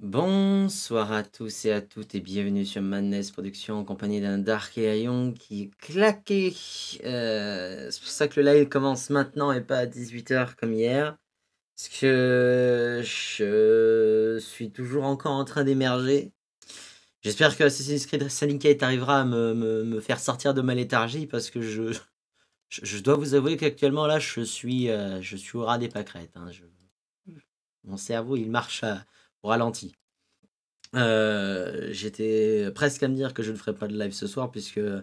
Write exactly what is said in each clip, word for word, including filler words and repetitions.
Bonsoir à tous et à toutes et bienvenue sur Madness Productions en compagnie d'un Dark et Young qui est claqué. Euh, c'est pour ça que le live commence maintenant et pas à dix-huit heures comme hier. Parce que je suis toujours encore en train d'émerger. J'espère que Assassin's Creed Syndicate arrivera à me, me, me faire sortir de ma léthargie parce que je, je, je dois vous avouer qu'actuellement là je suis, euh, je suis au ras des pâquerettes. Hein. Je, mon cerveau il marche à, au ralenti. Euh, J'étais presque à me dire que je ne ferais pas de live ce soir puisque euh,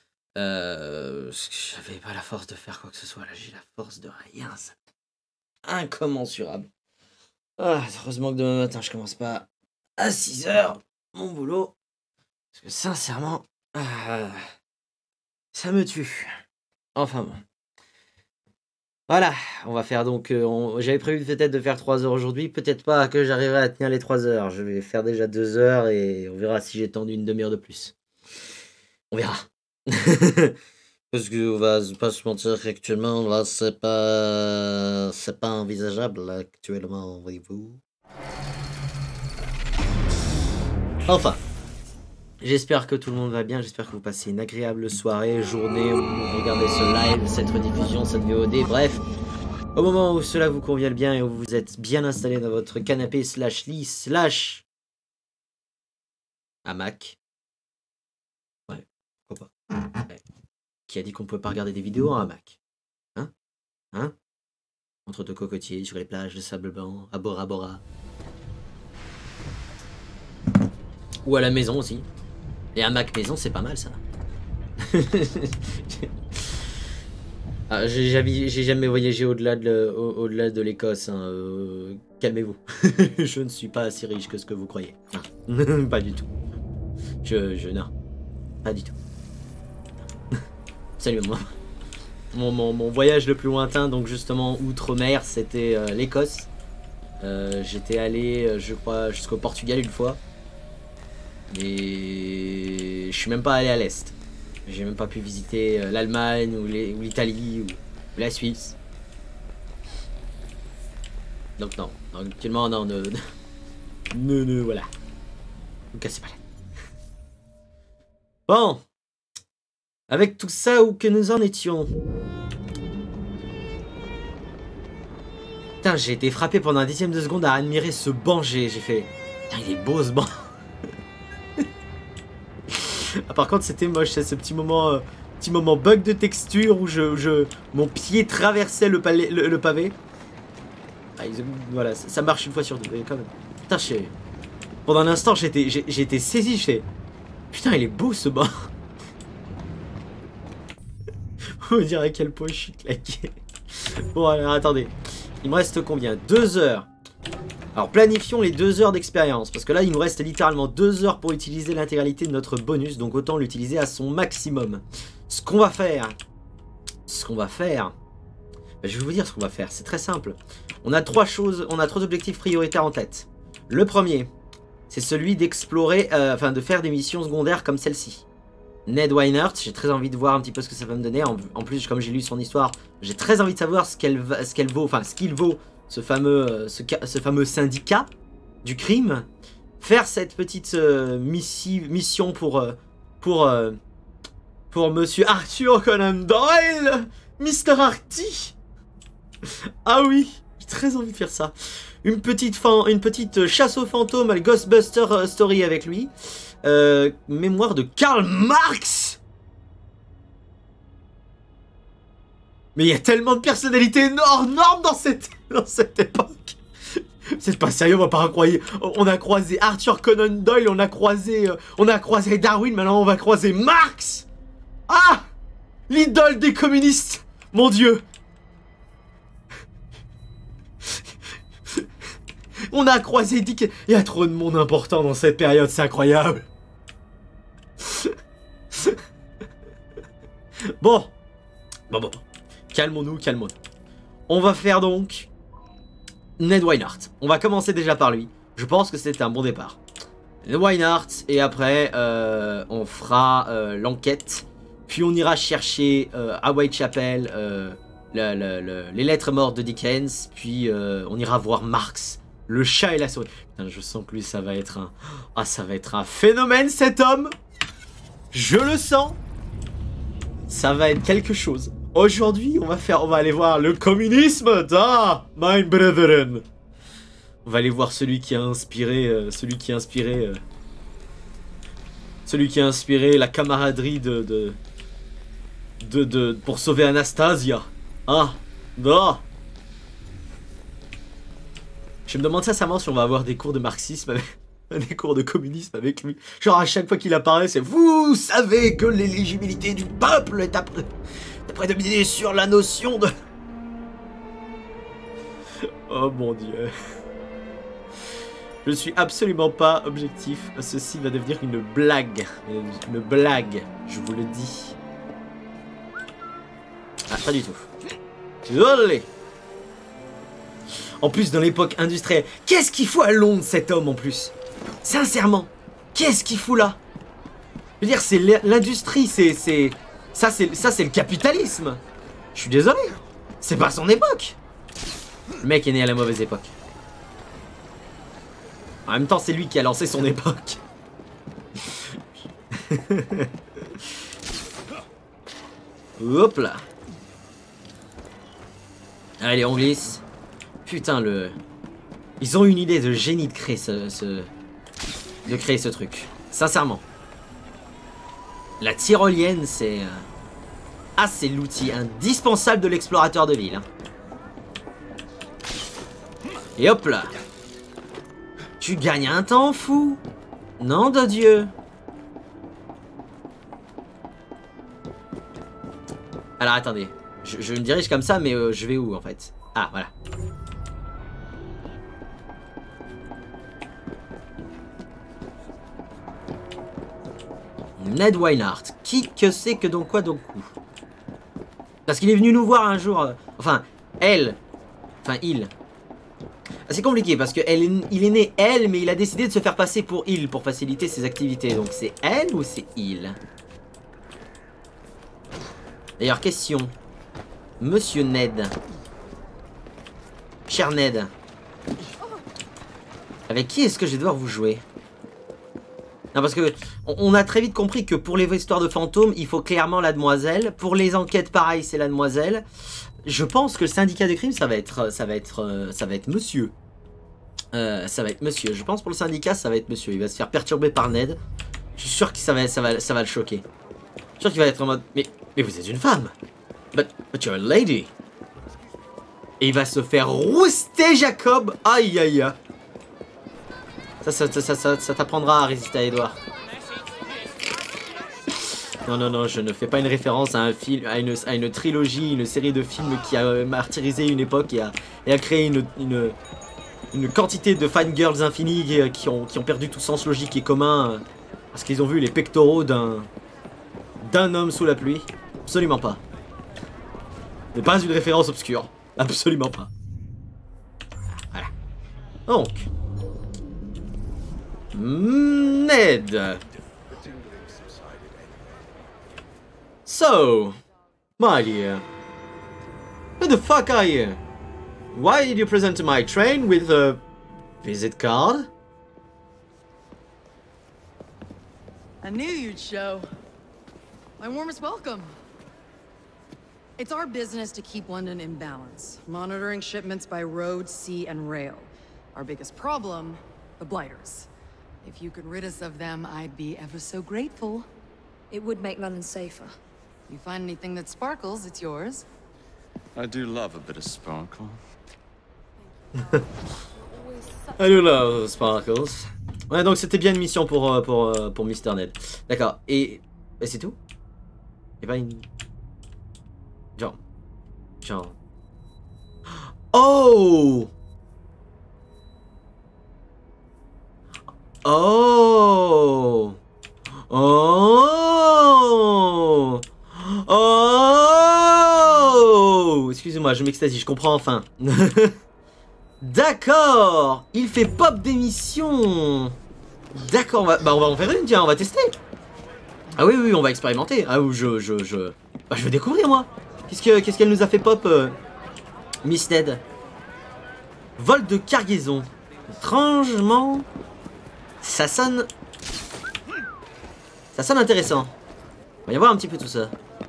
j'avais pas la force de faire quoi que ce soit. Là, j'ai la force de rien. C'est incommensurable. Ah, heureusement que demain matin, je commence pas à six heures mon boulot. Parce que sincèrement, ah, ça me tue. Enfin bon. Voilà, on va faire donc... Euh, J'avais prévu peut-être de faire trois heures aujourd'hui. Peut-être pas que j'arriverai à tenir les trois heures. Je vais faire déjà deux heures et on verra si j'ai tendu une demi-heure de plus. On verra. Parce qu'on va pas se mentir qu'actuellement, là, c'est pas... C'est pas envisageable, là, actuellement, voyez-vous. Enfin. J'espère que tout le monde va bien, j'espère que vous passez une agréable soirée, journée, où vous regardez ce live, cette rediffusion, cette V O D, bref. Au moment où cela vous convient bien et où vous êtes bien installé dans votre canapé slash lit slash hamac. Ouais, pourquoi pas. Ouais. Qui a dit qu'on ne pouvait pas regarder des vidéos en hamac? Hein? Hein? Entre deux cocotiers, sur les plages de sable blanc, à Bora Bora. Ou à la maison aussi. Les hamacs maison, c'est pas mal ça. Ah, j'ai jamais, jamais voyagé au-delà de, au, au-delà de l'Écosse. Hein. Euh, Calmez-vous. Je ne suis pas assez riche que ce que vous croyez. Non. Pas du tout. Je, je, non. Pas du tout. Salut moi. Mon, mon, mon voyage le plus lointain, donc justement outre-mer, c'était euh, l'Écosse. Euh, J'étais allé, je crois, jusqu'au Portugal une fois. Et je suis même pas allé à l'Est. J'ai même pas pu visiter euh, l'Allemagne ou l'Italie ou, ou la Suisse. Donc non, donc, actuellement non, ne, ne, ne, voilà. Ne cassez pas la. Bon, avec tout ça, où que nous en étions? Putain, j'ai été frappé pendant un dixième de seconde à admirer ce banc. J'ai fait, putain, il est beau ce banc. Ah, par contre, c'était moche, c'est ce petit moment, euh, petit moment bug de texture où je, je mon pied traversait le, palais, le, le pavé. Ah, ils, voilà, ça, ça marche une fois sur deux, mais quand même. Putain, je sais. Pendant un instant, j'étais, j'ai été saisi, je fais. Putain, il est beau ce banc. Vous dire à quel point je suis claqué. Bon, alors attendez. Il me reste combien? Deux heures. Alors planifions les deux heures d'expérience, parce que là il nous reste littéralement deux heures pour utiliser l'intégralité de notre bonus, donc autant l'utiliser à son maximum. Ce qu'on va faire, ce qu'on va faire, ben, je vais vous dire ce qu'on va faire, c'est très simple. On a trois choses, on a trois objectifs prioritaires en tête. Le premier, c'est celui d'explorer, euh, enfin de faire des missions secondaires comme celle-ci. Ned Weinert, j'ai très envie de voir un petit peu ce que ça va me donner, en, en plus comme j'ai lu son histoire, j'ai très envie de savoir ce qu'elle ce qu'elle vaut, enfin ce qu'il vaut. Ce fameux, ce, ce fameux syndicat du crime, faire cette petite euh, missi, mission pour, euh, pour, euh, pour monsieur Arthur Conan Doyle, Mister Arty. Ah oui, j'ai très envie de faire ça. Une petite, fin, une petite chasse aux fantômes à Ghostbuster Story avec lui. Euh, mémoire de Karl Marx. Mais il y a tellement de personnalités hors normes dans cette, dans cette époque. C'est pas sérieux, on va pas croire. On a croisé Arthur Conan Doyle, on a croisé, euh, on a croisé Darwin, maintenant on va croiser Marx. Ah, l'idole des communistes. Mon Dieu. On a croisé Dick. Il y a trop de monde important dans cette période, c'est incroyable. Bon, bon, bon. Calmons-nous, calmons-nous. On va faire donc Ned Weinert. On va commencer déjà par lui. Je pense que c'était un bon départ. Ned Weinert, et après, euh, on fera euh, l'enquête. Puis on ira chercher euh, à Whitechapel euh, le, le, le, les lettres mortes de Dickens. Puis euh, on ira voir Marx Le chat et la souris. Putain, je sens que lui, ça va être un... Ah, ça va être un phénomène, cet homme. Je le sens. Ça va être quelque chose. Aujourd'hui, on va faire... On va aller voir le communisme. Ah, my brethren. On va aller voir celui qui a inspiré... Euh, celui qui a inspiré... Euh, celui qui a inspiré la camaraderie de... de, de, de pour sauver Anastasia. Ah. Ah. Je me demande sincèrement si on va avoir des cours de marxisme, avec, des cours de communisme avec lui. Genre à chaque fois qu'il apparaît, c'est vous savez que l'éligibilité du peuple est à, pré est prédominée sur la notion de... Oh mon dieu. Je suis absolument pas objectif. Ceci va devenir une blague. Une blague, je vous le dis. Ah, pas du tout. Désolé. En plus, dans l'époque industrielle, qu'est-ce qu'il fout à Londres, cet homme, en plus? Sincèrement, qu'est-ce qu'il fout là? Je veux dire, c'est l'industrie, c'est... Ça, c'est le capitalisme. Je suis désolé. C'est pas son époque. Le mec est né à la mauvaise époque. En même temps, c'est lui qui a lancé son époque. Hop là. Allez, on glisse. Putain, le... Ils ont une idée de génie de créer ce... ce... de créer ce truc. Sincèrement. La tyrolienne, c'est... Ah, c'est l'outil indispensable de l'explorateur de l'île. Hein. Et hop là. Tu gagnes un temps fou. Nom de Dieu. Alors, attendez. Je, je me dirige comme ça, mais euh, je vais où, en fait? Ah, voilà. Ned Weinhardt. Qui que c'est que donc quoi donc où? Parce qu'il est venu nous voir un jour. Euh, enfin, elle. Enfin, il. C'est compliqué parce que elle est, il est né elle, mais il a décidé de se faire passer pour il pour faciliter ses activités. Donc c'est elle ou c'est il? D'ailleurs, question. Monsieur Ned. Cher Ned. Avec qui est-ce que je vais devoir vous jouer? Non, parce que on a très vite compris que pour les histoires de fantômes, il faut clairement la demoiselle. Pour les enquêtes, pareil, c'est la demoiselle. Je pense que le syndicat de crime, ça va être, ça va être, ça va être monsieur. Euh, ça va être monsieur. Je pense pour le syndicat, ça va être monsieur. Il va se faire perturber par Ned. Je suis sûr que ça va, ça va, ça va le choquer. Je suis sûr qu'il va être en mode, mais, mais vous êtes une femme. But, but you're a lady. Et il va se faire rouster Jacob. Aïe aïe aïe. Ça, ça, ça, ça, ça, ça t'apprendra à résister à Edward. Non, non, non, je ne fais pas une référence à un film, à une, à une trilogie, une série de films qui a martyrisé une époque et a, et a créé une, une, une quantité de fangirls infinis qui, qui, ont, qui ont perdu tout sens logique et commun parce qu'ils ont vu les pectoraux d'un d'un homme sous la pluie. Absolument pas. Ce n'est pas une référence obscure. Absolument pas. Voilà. Donc. Ned. So, my dear, who the fuck are you? Why did you present to my train with a visit card? I knew you'd show. My warmest welcome. It's our business to keep London in balance, monitoring shipments by road, sea, and rail. Our biggest problem, the blighters. If you could rid us of them, I'd be ever so grateful. It would make London safer. You find anything that sparkles, it's yours. I do love a bit of sparkle. I do love sparkles. Ouais, donc c'était bien une mission pour, pour, pour Mister Ned. D'accord, et, et c'est tout? Et pas une... Genre... Genre... Oh! Oh! Oh! Oh! Excusez-moi, je m'extasie, je comprends enfin. D'accord! Il fait pop d'émission! D'accord, on va, bah on va en faire une, tiens, on va tester! Ah oui, oui, on va expérimenter. Ah oui, je, je, je... Bah, je veux découvrir, moi! Qu'est-ce que, qu'est-ce qu'elle nous a fait pop, euh, Miss Ned? Vol de cargaison. Étrangement, ça sonne... Ça sonne intéressant. On va y voir un petit peu tout ça.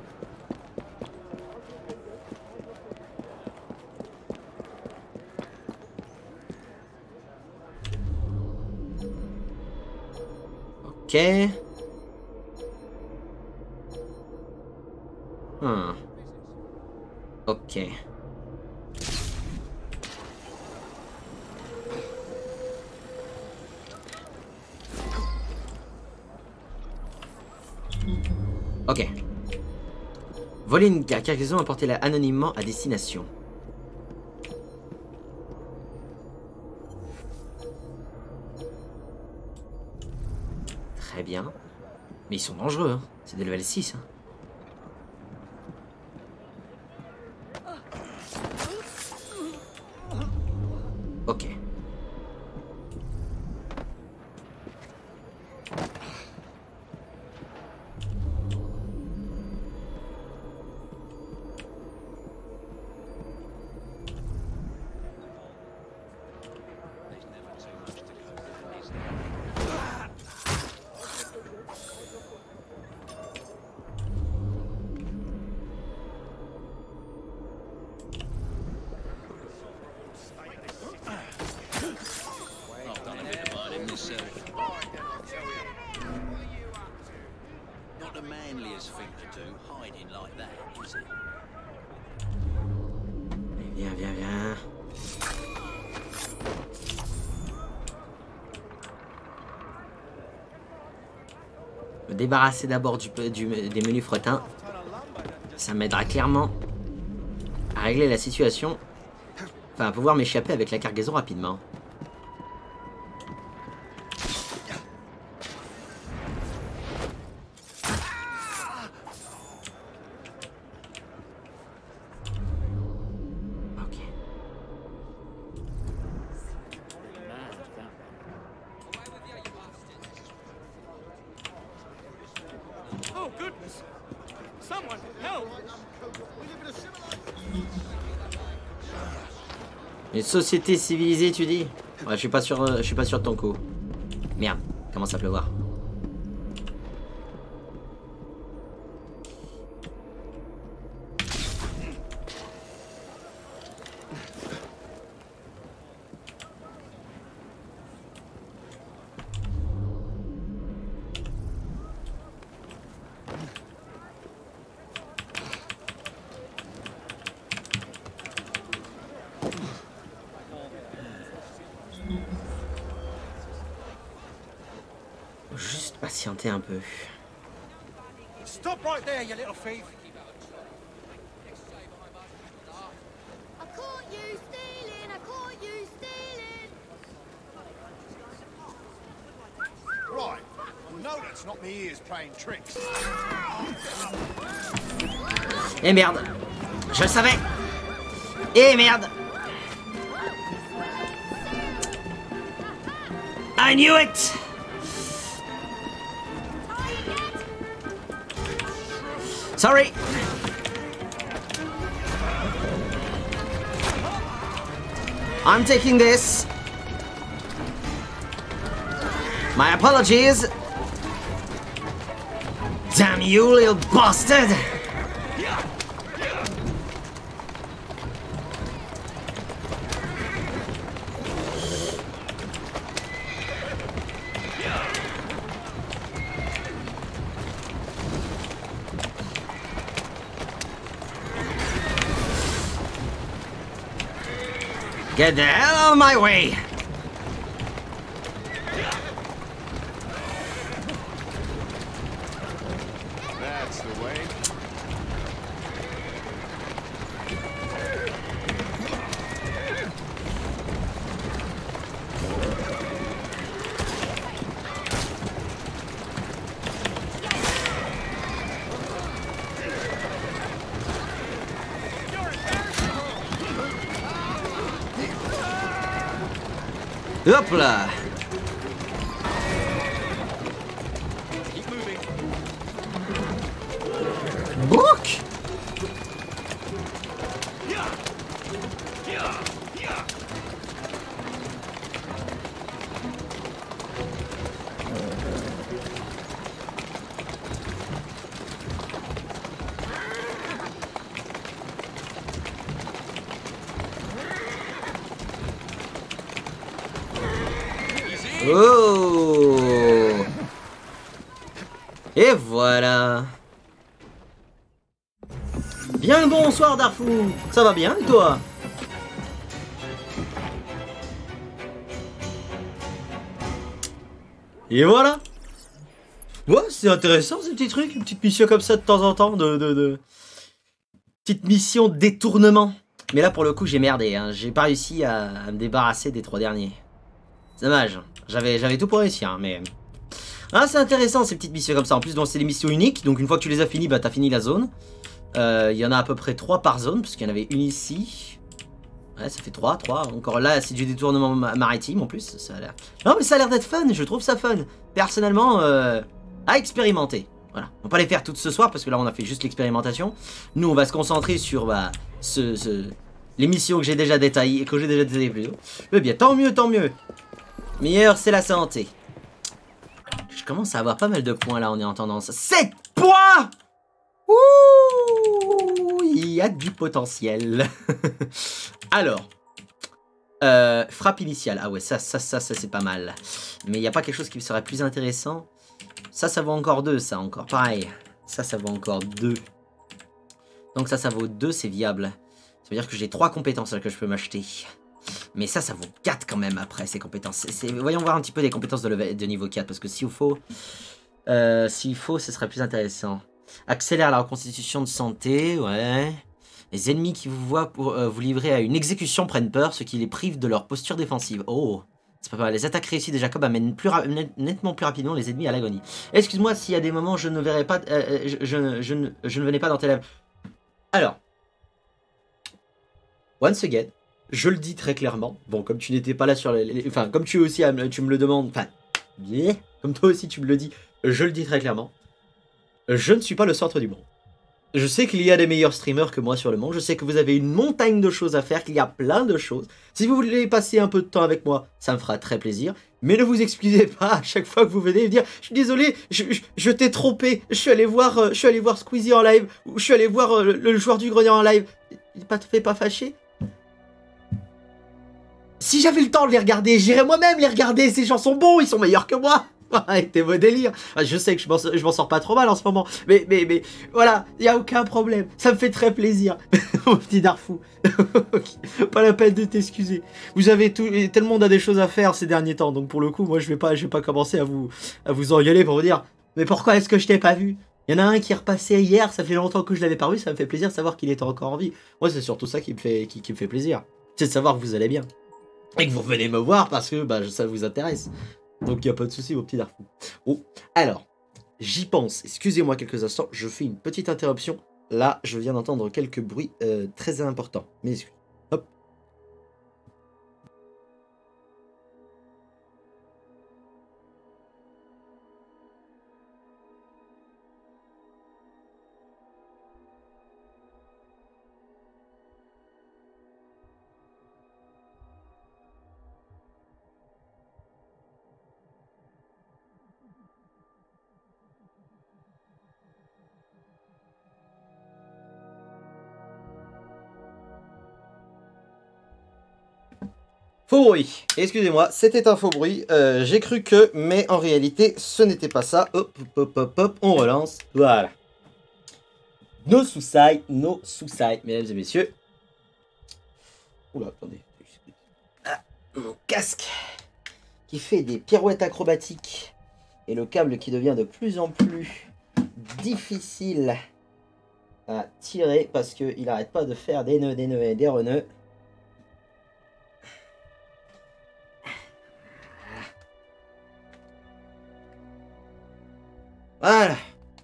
Ok. Hmm. Ok. Ok. Voler une cargaison, apportez-la anonymement à destination. Très bien. Mais ils sont dangereux, hein. C'est des level six. Hein. Ok. Viens, viens, viens. Me débarrasser d'abord du, du, des menus frettins. Ça m'aidera clairement à régler la situation. Enfin, à pouvoir m'échapper avec la cargaison rapidement. Une société civilisée, tu dis? Ouais, je suis pas sûr, euh, je suis pas sûr de ton coup. Merde, commence à pleuvoir. Juste patienter un peu. Stop right there, you little thief! I caught you stealing, I caught you stealing. Right. Well, no, that's not me ears playing tricks. Eh merde! Je le savais! Eh merde! I knew it! Sorry! I'm taking this. My apologies. Damn you, little bastard! Get the hell out of my way! That's the way. Hop là! Brook! Oh. Et voilà. Bien le bonsoir Darfou. Ça va bien et toi? Et voilà. Ouais, c'est intéressant ces petits trucs, une petite mission comme ça de temps en temps, de... de, de... Petite mission de détournement. Mais là pour le coup j'ai merdé, hein. J'ai pas réussi à, à me débarrasser des trois derniers. C'est dommage, j'avais j'avais tout pour réussir, hein, mais... Ah c'est intéressant ces petites missions comme ça, en plus c'est des missions uniques, donc une fois que tu les as finies, bah t'as fini la zone. Il euh, y en a à peu près trois par zone, parce qu'il y en avait une ici. Ouais ça fait trois, trois, encore là c'est du détournement ma maritime en plus, ça a l'air... Non mais ça a l'air d'être fun, je trouve ça fun. Personnellement, euh, à expérimenter. Voilà, on va pas les faire toutes ce soir parce que là on a fait juste l'expérimentation. Nous on va se concentrer sur bah, ce, ce, les missions que j'ai déjà détaillées, que j'ai déjà détaillées plus tôt. Mais bien, tant mieux, tant mieux. Meilleur c'est la santé. Je commence à avoir pas mal de points là, on est en tendance. sept points. Ouh, il y a du potentiel. Alors, euh, frappe initiale. Ah ouais, ça, ça, ça, ça c'est pas mal. Mais il n'y a pas quelque chose qui serait plus intéressant. Ça, ça vaut encore deux, ça, encore. Pareil. Ça, ça vaut encore deux. Donc ça, ça vaut deux, c'est viable. Ça veut dire que j'ai trois compétences là, que je peux m'acheter. Mais ça, ça vaut quatre quand même après, ces compétences. Voyons voir un petit peu des compétences de, level, de niveau quatre. Parce que s'il faut... Euh, s'il faut, ce serait plus intéressant. Accélère la reconstitution de santé, ouais. Les ennemis qui vous voient pour euh, vous livrer à une exécution prennent peur, ce qui les prive de leur posture défensive. Oh, c'est pas mal. Les attaques réussies de Jacob amènent plus net, nettement plus rapidement les ennemis à l'agonie. Excuse-moi s'il y a des moments où je ne verrai pas, euh, je, je, je, ne, je ne venais pas dans tes lèvres. Alors, once again, je le dis très clairement. Bon, comme tu n'étais pas là sur les, les, enfin, comme tu aussi, tu me le demandes, enfin, yeah, comme toi aussi tu me le dis, je le dis très clairement. Je ne suis pas le centre du monde. Je sais qu'il y a des meilleurs streamers que moi sur le monde. Je sais que vous avez une montagne de choses à faire, qu'il y a plein de choses. Si vous voulez passer un peu de temps avec moi, ça me fera très plaisir. Mais ne vous excusez pas à chaque fois que vous venez dire « Je suis désolé, je, je, je t'ai trompé. Je suis allé voir, euh, je suis allé voir Squeezie en live. Ou je suis allé voir euh, le, le joueur du grenier en live. » Pas te fais pas fâcher. Si j'avais le temps de les regarder, j'irais moi-même les regarder. Ces gens sont bons, ils sont meilleurs que moi. Arrêtez vos délires. Je sais que je m'en sors pas trop mal en ce moment. Mais, mais, mais, voilà, il n'y a aucun problème. Ça me fait très plaisir. Mon petit Darfou. Pas la peine de t'excuser. Vous avez tout, tout le monde a des choses à faire ces derniers temps. Donc pour le coup, moi je vais pas, je vais pas commencer à vous, à vous engueuler pour vous dire mais pourquoi est-ce que je t'ai pas vu? Il y en a un qui est repassé hier, ça fait longtemps que je l'avais pas vu, ça me fait plaisir de savoir qu'il était encore en vie. Moi c'est surtout ça qui me fait, qui, qui me fait plaisir. C'est de savoir que vous allez bien. Et que vous revenez me voir parce que bah, ça vous intéresse. Donc il n'y a pas de souci, vos petits Darfou. Oh, alors, j'y pense. Excusez-moi quelques instants, je fais une petite interruption. Là, je viens d'entendre quelques bruits euh, très importants. Mais excusez. Hop. Faux bruit, excusez-moi, c'était un faux bruit, euh, j'ai cru que, mais en réalité, ce n'était pas ça. Hop, hop, hop, hop, on relance, voilà. Nos sous-sides, nos sous-sides, mesdames et messieurs. Oula, attendez. Ah, mon casque qui fait des pirouettes acrobatiques et le câble qui devient de plus en plus difficile à tirer parce qu'il n'arrête pas de faire des nœuds, des nœuds et des renœuds. Voilà.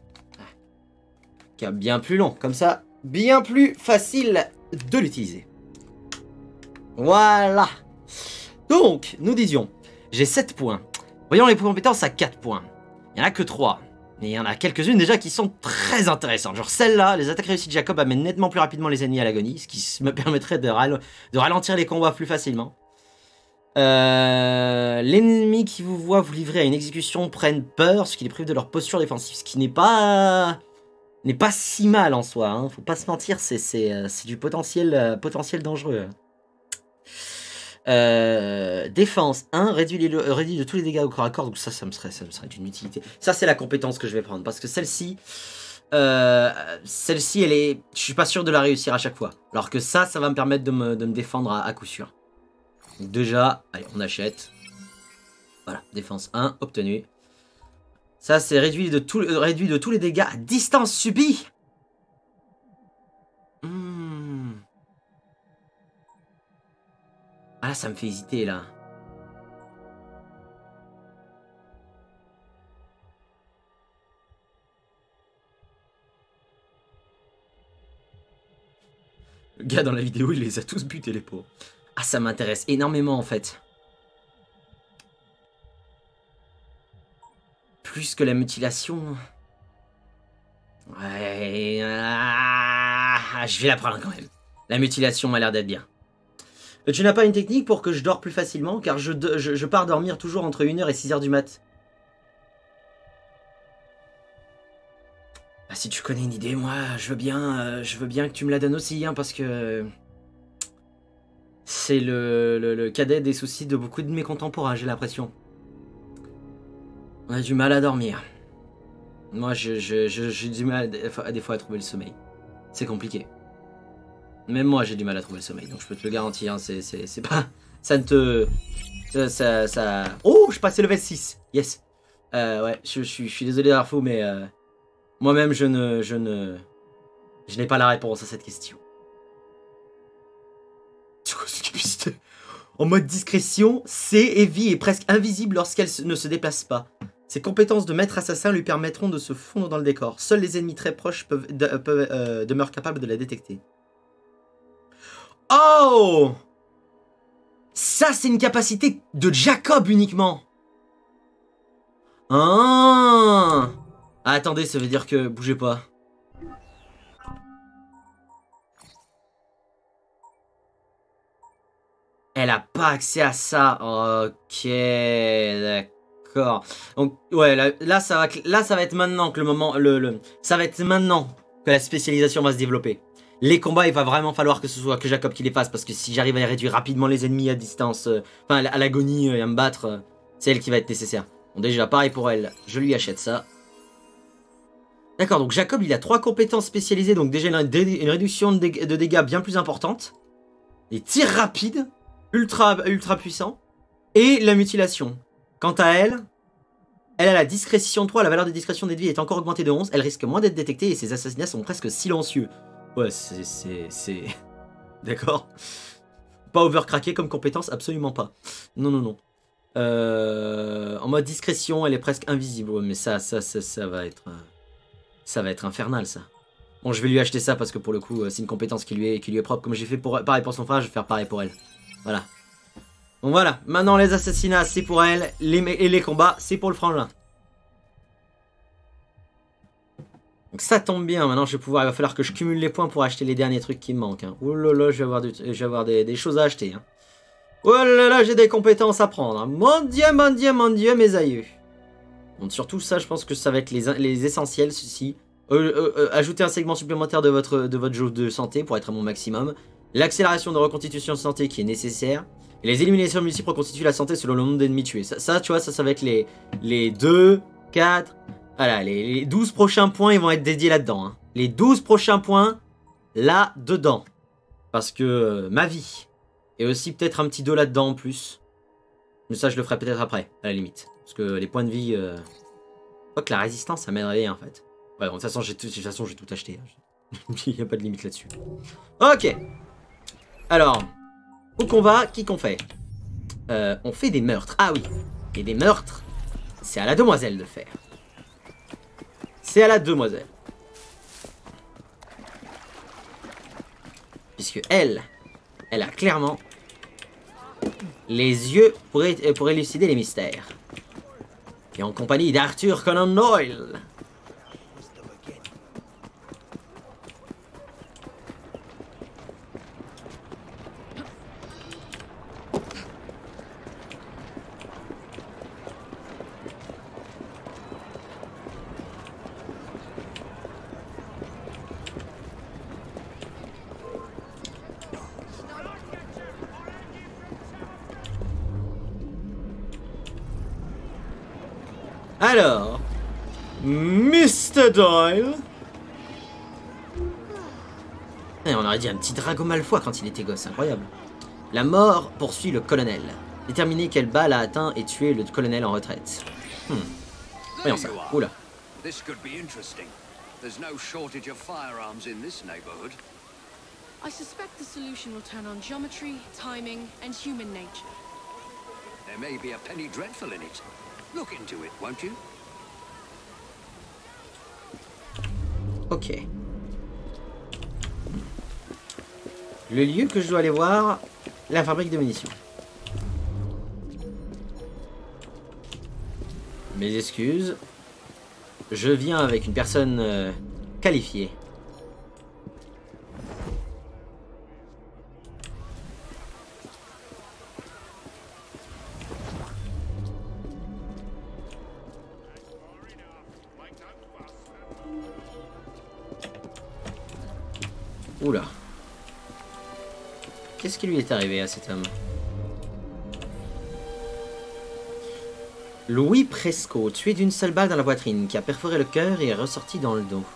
Câble bien plus long, comme ça, bien plus facile de l'utiliser. Voilà. Donc, nous disions, j'ai sept points. Voyons les compétences à quatre points. Il n'y en a que trois. Mais il y en a quelques-unes déjà qui sont très intéressantes. Genre celle-là, les attaques réussies de Jacob amènent nettement plus rapidement les ennemis à l'agonie, ce qui me permettrait de, ral de ralentir les combats plus facilement. Euh, L'ennemi qui vous voit vous livrer à une exécution prennent peur, ce qui les prive de leur posture défensive, ce qui n'est pas n'est pas si mal en soi, hein. Faut pas se mentir, c'est du potentiel, euh, potentiel dangereux. Euh, défense un, réduit, les, réduit de tous les dégâts au corps à corps. Donc ça, ça me serait, ça me serait d'une utilité. Ça, c'est la compétence que je vais prendre. Parce que celle-ci, euh, celle-ci, elle est... Je suis pas sûr de la réussir à chaque fois. Alors que ça, ça va me permettre de me, de me défendre à, à coup sûr. Donc déjà, allez, on achète. Voilà, défense un, obtenu. Ça, c'est réduit de, tout, réduit de tous les dégâts à distance subie. Hmm. Ah, ça me fait hésiter, là. Le gars dans la vidéo, il les a tous butés, les pauvres. Ah, ça m'intéresse énormément, en fait. Plus que la mutilation. Ouais... Ah, je vais la prendre, quand même. La mutilation m'a l'air d'être bien. Tu n'as pas une technique pour que je dors plus facilement, car je, je, je pars dormir toujours entre une heure et six heures du mat. Ah, si tu connais une idée, moi, je veux bien, euh, je veux bien que tu me la donnes aussi, hein, parce que... C'est le, le, le cadet des soucis de beaucoup de mes contemporains, j'ai l'impression. On a du mal à dormir. Moi, je, je, je, j'ai du mal des fois, des fois à trouver le sommeil. C'est compliqué. Même moi, j'ai du mal à trouver le sommeil, donc je peux te le garantir, hein, c'est, c'est, c'est pas... Ça ne te... Ça, ça, ça... Oh, je passais level six. Yes. Euh, ouais, je, je, je suis désolé d'avoir faux, mais... Euh, moi-même, je ne... Je ne... Je n'ai pas la réponse à cette question. C'est quoi cette capacité? En mode discrétion, C, Evie est presque invisible lorsqu'elle ne se déplace pas. Ses compétences de maître assassin lui permettront de se fondre dans le décor. Seuls les ennemis très proches peuvent, de, peuvent, euh, demeurent capables de la détecter. Oh! Ça, c'est une capacité de Jacob uniquement. Ah! Ah, attendez, ça veut dire que... Bougez pas. Elle a pas accès à ça. Ok, d'accord. Donc, ouais, là, là, ça va, là, ça va être maintenant que le moment... Le, le, ça va être maintenant que la spécialisation va se développer. Les combats, il va vraiment falloir que ce soit que Jacob qui les fasse, parce que si j'arrive à réduire rapidement les ennemis à distance, euh, enfin à l'agonie et à me battre, euh, c'est elle qui va être nécessaire. Bon, déjà, pareil pour elle, je lui achète ça. D'accord, donc Jacob, il a trois compétences spécialisées, donc déjà une, une réduction de, dég de dégâts bien plus importante, les tirs rapides, ultra, ultra puissants, et la mutilation. Quant à elle, elle a la discrétion trois, la valeur de discrétion déduite est encore augmentée de onze, elle risque moins d'être détectée et ses assassinats sont presque silencieux. Ouais, c'est... c'est... D'accord. Pas overcraqué comme compétence, absolument pas. Non, non, non. Euh, en mode discrétion, elle est presque invisible. Ouais, mais ça, ça, ça, ça va être... Ça va être infernal, ça. Bon, je vais lui acheter ça parce que pour le coup, c'est une compétence qui lui est, qui lui est propre. Comme j'ai fait pour, pareil pour son frère, je vais faire pareil pour elle. Voilà. Bon, voilà. Maintenant, les assassinats, c'est pour elle. Les, et les combats, c'est pour le frangin. Donc ça tombe bien, maintenant je vais pouvoir, il va falloir que je cumule les points pour acheter les derniers trucs qui me manquent. Hein. Ouh là là, je vais avoir, du, je vais avoir des, des choses à acheter. Hein. Oh là là, j'ai des compétences à prendre. Hein. Mon dieu, mon dieu, mon dieu, mes aïeux. Bon, surtout ça, je pense que ça va être les, les essentiels, ceci. Euh, euh, euh, ajouter un segment supplémentaire de votre, de votre jauge de santé pour être à mon maximum. L'accélération de reconstitution de santé qui est nécessaire. Et les éliminations multiples reconstituent la santé selon le nombre d'ennemis tués. Ça, ça, tu vois, ça, ça va être les, les deux, quatre... Voilà, les, les douze prochains points, ils vont être dédiés là-dedans. Hein. Les douze prochains points, là-dedans. Parce que euh, ma vie. Et aussi peut-être un petit dos là-dedans en plus. Mais ça, je le ferai peut-être après, à la limite. Parce que les points de vie... Euh... Je crois que la résistance, ça m'aiderait en fait. Ouais, bon, de toute façon, j'ai tout, de toute façon, j'ai tout acheté. Il n'y a pas de limite là-dessus. Ok. Alors, où qu'on va, qui qu'on fait euh, On fait des meurtres. Ah oui. Et des meurtres, c'est à la demoiselle de le faire. C'est à la demoiselle. Puisque elle, elle a clairement les yeux pour, pour élucider les mystères. Et en compagnie d'Arthur Conan Doyle. Alors, mister Doyle. Eh, on aurait dit un petit Drago Malfoy quand il était gosse, incroyable. La mort poursuit le colonel. Déterminer quelle balle a atteint et tué le colonel en retraite. Hmm. Voyons ça. Oula. This could be interesting. There's no shortage of firearms in this neighborhood. I suspect the solution will turn on geometry, timing, and human nature. There may be a penny dreadful in it. Look into it, won't you? Ok. Le lieu que je dois aller voir, la fabrique de munitions. Mes excuses. Je viens avec une personne euh, qualifiée. Oula. Qu'est-ce qui lui est arrivé à cet homme? Louis Prescott, tué d'une seule balle dans la poitrine, qui a perforé le cœur et est ressorti dans le dos.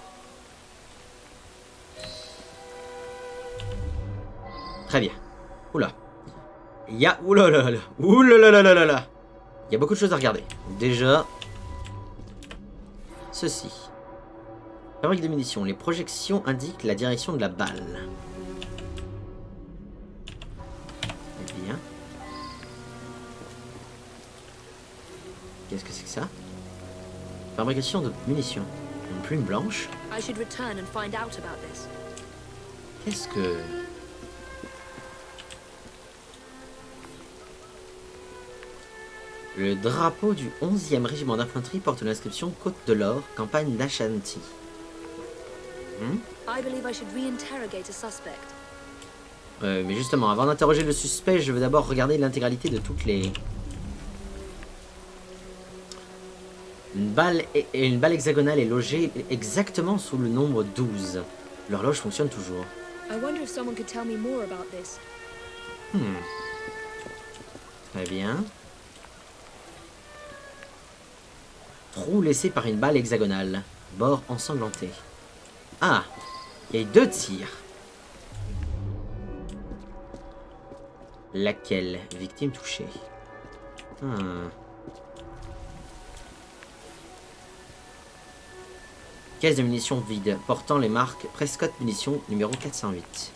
Très bien. Oula. Il y a... Oula là là. Oula là là là là là. Il y a beaucoup de choses à regarder. Déjà... Ceci. Fabrique de munitions. Les projections indiquent la direction de la balle. Très bien. Qu'est-ce que c'est que ça? Fabrication de munitions. Une plume blanche. I should return and find out about this. Qu'est-ce que... Le drapeau du onzième régiment d'infanterie porte l'inscription Côte de l'Or, campagne d'Ashanti. Hmm? I believe I should re-interrogate a suspect. Euh, mais justement, avant d'interroger le suspect, je veux d'abord regarder l'intégralité de toutes les... Une balle, et une balle hexagonale est logée exactement sous le nombre douze. L'horloge fonctionne toujours. I wonder if someone could tell me more about this. Hmm. Très bien. Trou laissé par une balle hexagonale. Bord ensanglanté. Ah, il y a eu deux tirs. Laquelle? Victime touchée. Hmm. Caisse de munitions vide, portant les marques Prescott Munitions numéro quatre cent huit.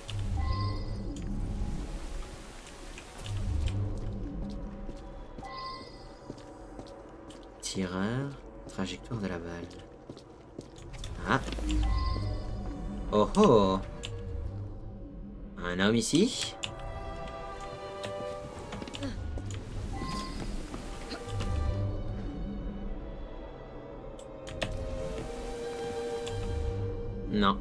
Tireur, trajectoire de la balle. Ah. Oh oh. Un homme ici. Non.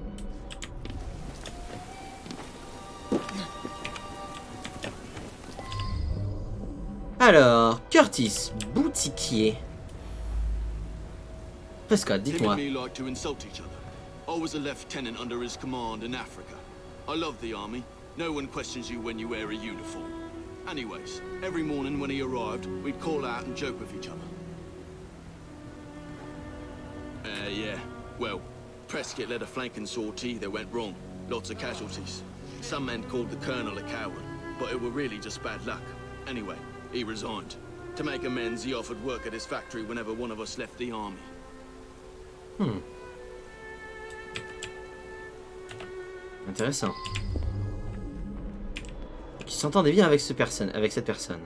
Alors, Curtis, boutiquier. Prescott, dites-moi. Typically like to insult each other. I was a lieutenant under his command in Africa. I love the army. No one questions you when you wear a uniform. Anyways, every morning when he arrived, we'd call out and joke with each other. Uh, yeah. Well, Prescott led a flanking sortie that went wrong. Lots of casualties. Some men called the colonel a coward, but it were really just bad luck. Anyway, he resigned. To make amends, he offered work at his factory whenever one of us left the army. Hmm. Intéressant. Qui s'entendait bien avec, ce personne, avec cette personne.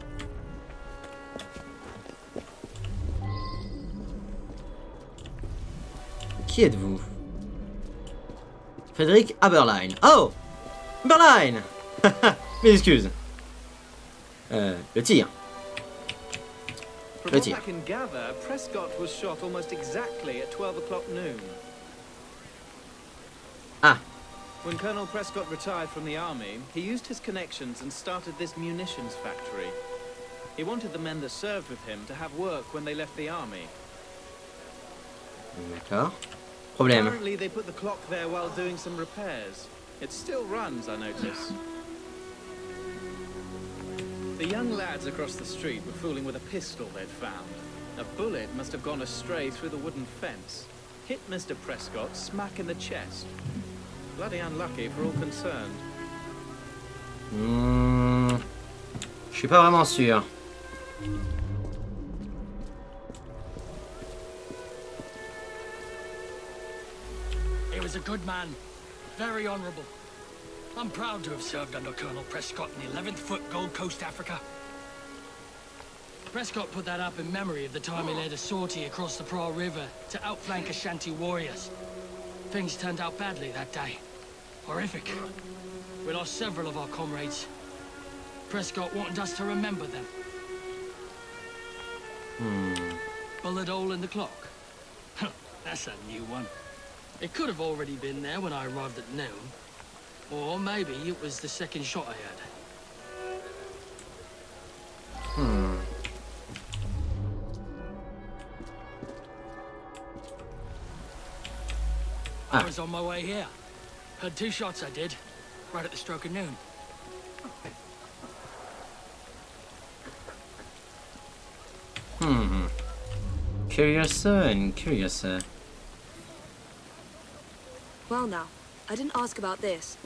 Qui êtes-vous? Frédéric Aberline. Oh, Aberline. Mes excuses. Euh, le tir. From Le what tir. I can gather, Prescott was shot almost exactly at twelve o'clock noon. Ah. When Colonel Prescott retired from the army, he used his connections and started this munitions factory. He wanted the men that served with him to have work when they left the army. D'accord. Problème. Apparently they put the clock there while doing some repairs. It still runs, I notice. The young lads across the street were fooling with a pistol they'd found. A bullet must have gone astray through the wooden fence. Hit Mister Prescott smack in the chest. Bloody unlucky for all concerned. Hmm. Je suis pas vraiment sûr. He was a good man, very honourable. I'm proud to have served under Colonel Prescott in the eleventh Foot Gold Coast, Africa. Prescott put that up in memory of the time he led a sortie across the Pra River to outflank Ashanti warriors. Things turned out badly that day. Horrific. We lost several of our comrades. Prescott wanted us to remember them. Hmm. Bullet hole in the clock. That's a new one. It could have already been there when I arrived at noon. Or maybe it was the second shot I had. Hmm. I was on my way here. Heard two shots I did, right at the stroke of noon. Hmm. Curiouser and curiouser. Well now, I didn't ask about this.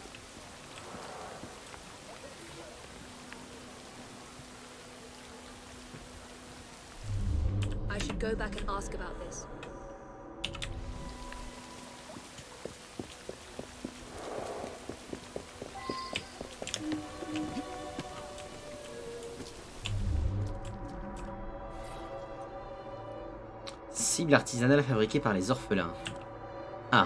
I should go back and ask about this. Cible artisanale fabriquée par les orphelins. Ah.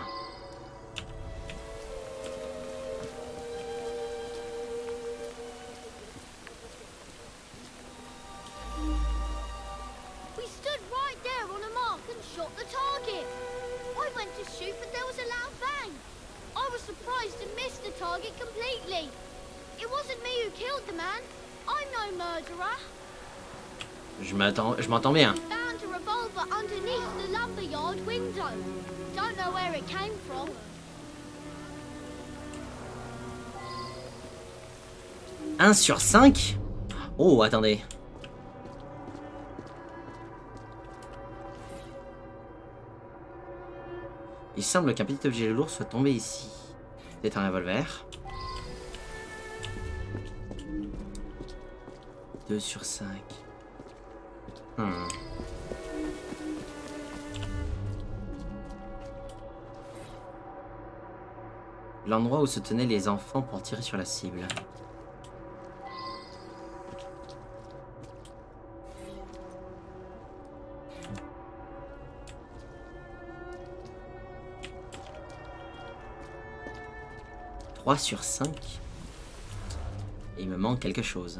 We stood right there on a mark and shot the target. I went to shoot, but there was a loud bang. I was surprised and missed the target completely. It wasn't me who killed the man. I'm no murderer. Je m'attends, je m'entends bien. Found a revolver underneath the lumberyard window. Don't know where it came from. un sur cinq? Oh, attendez. Il semble qu'un petit objet lourd soit tombé ici. C'est un revolver. deux sur cinq. Hmm. L'endroit où se tenaient les enfants pour tirer sur la cible. trois sur cinq. Et il me manque quelque chose.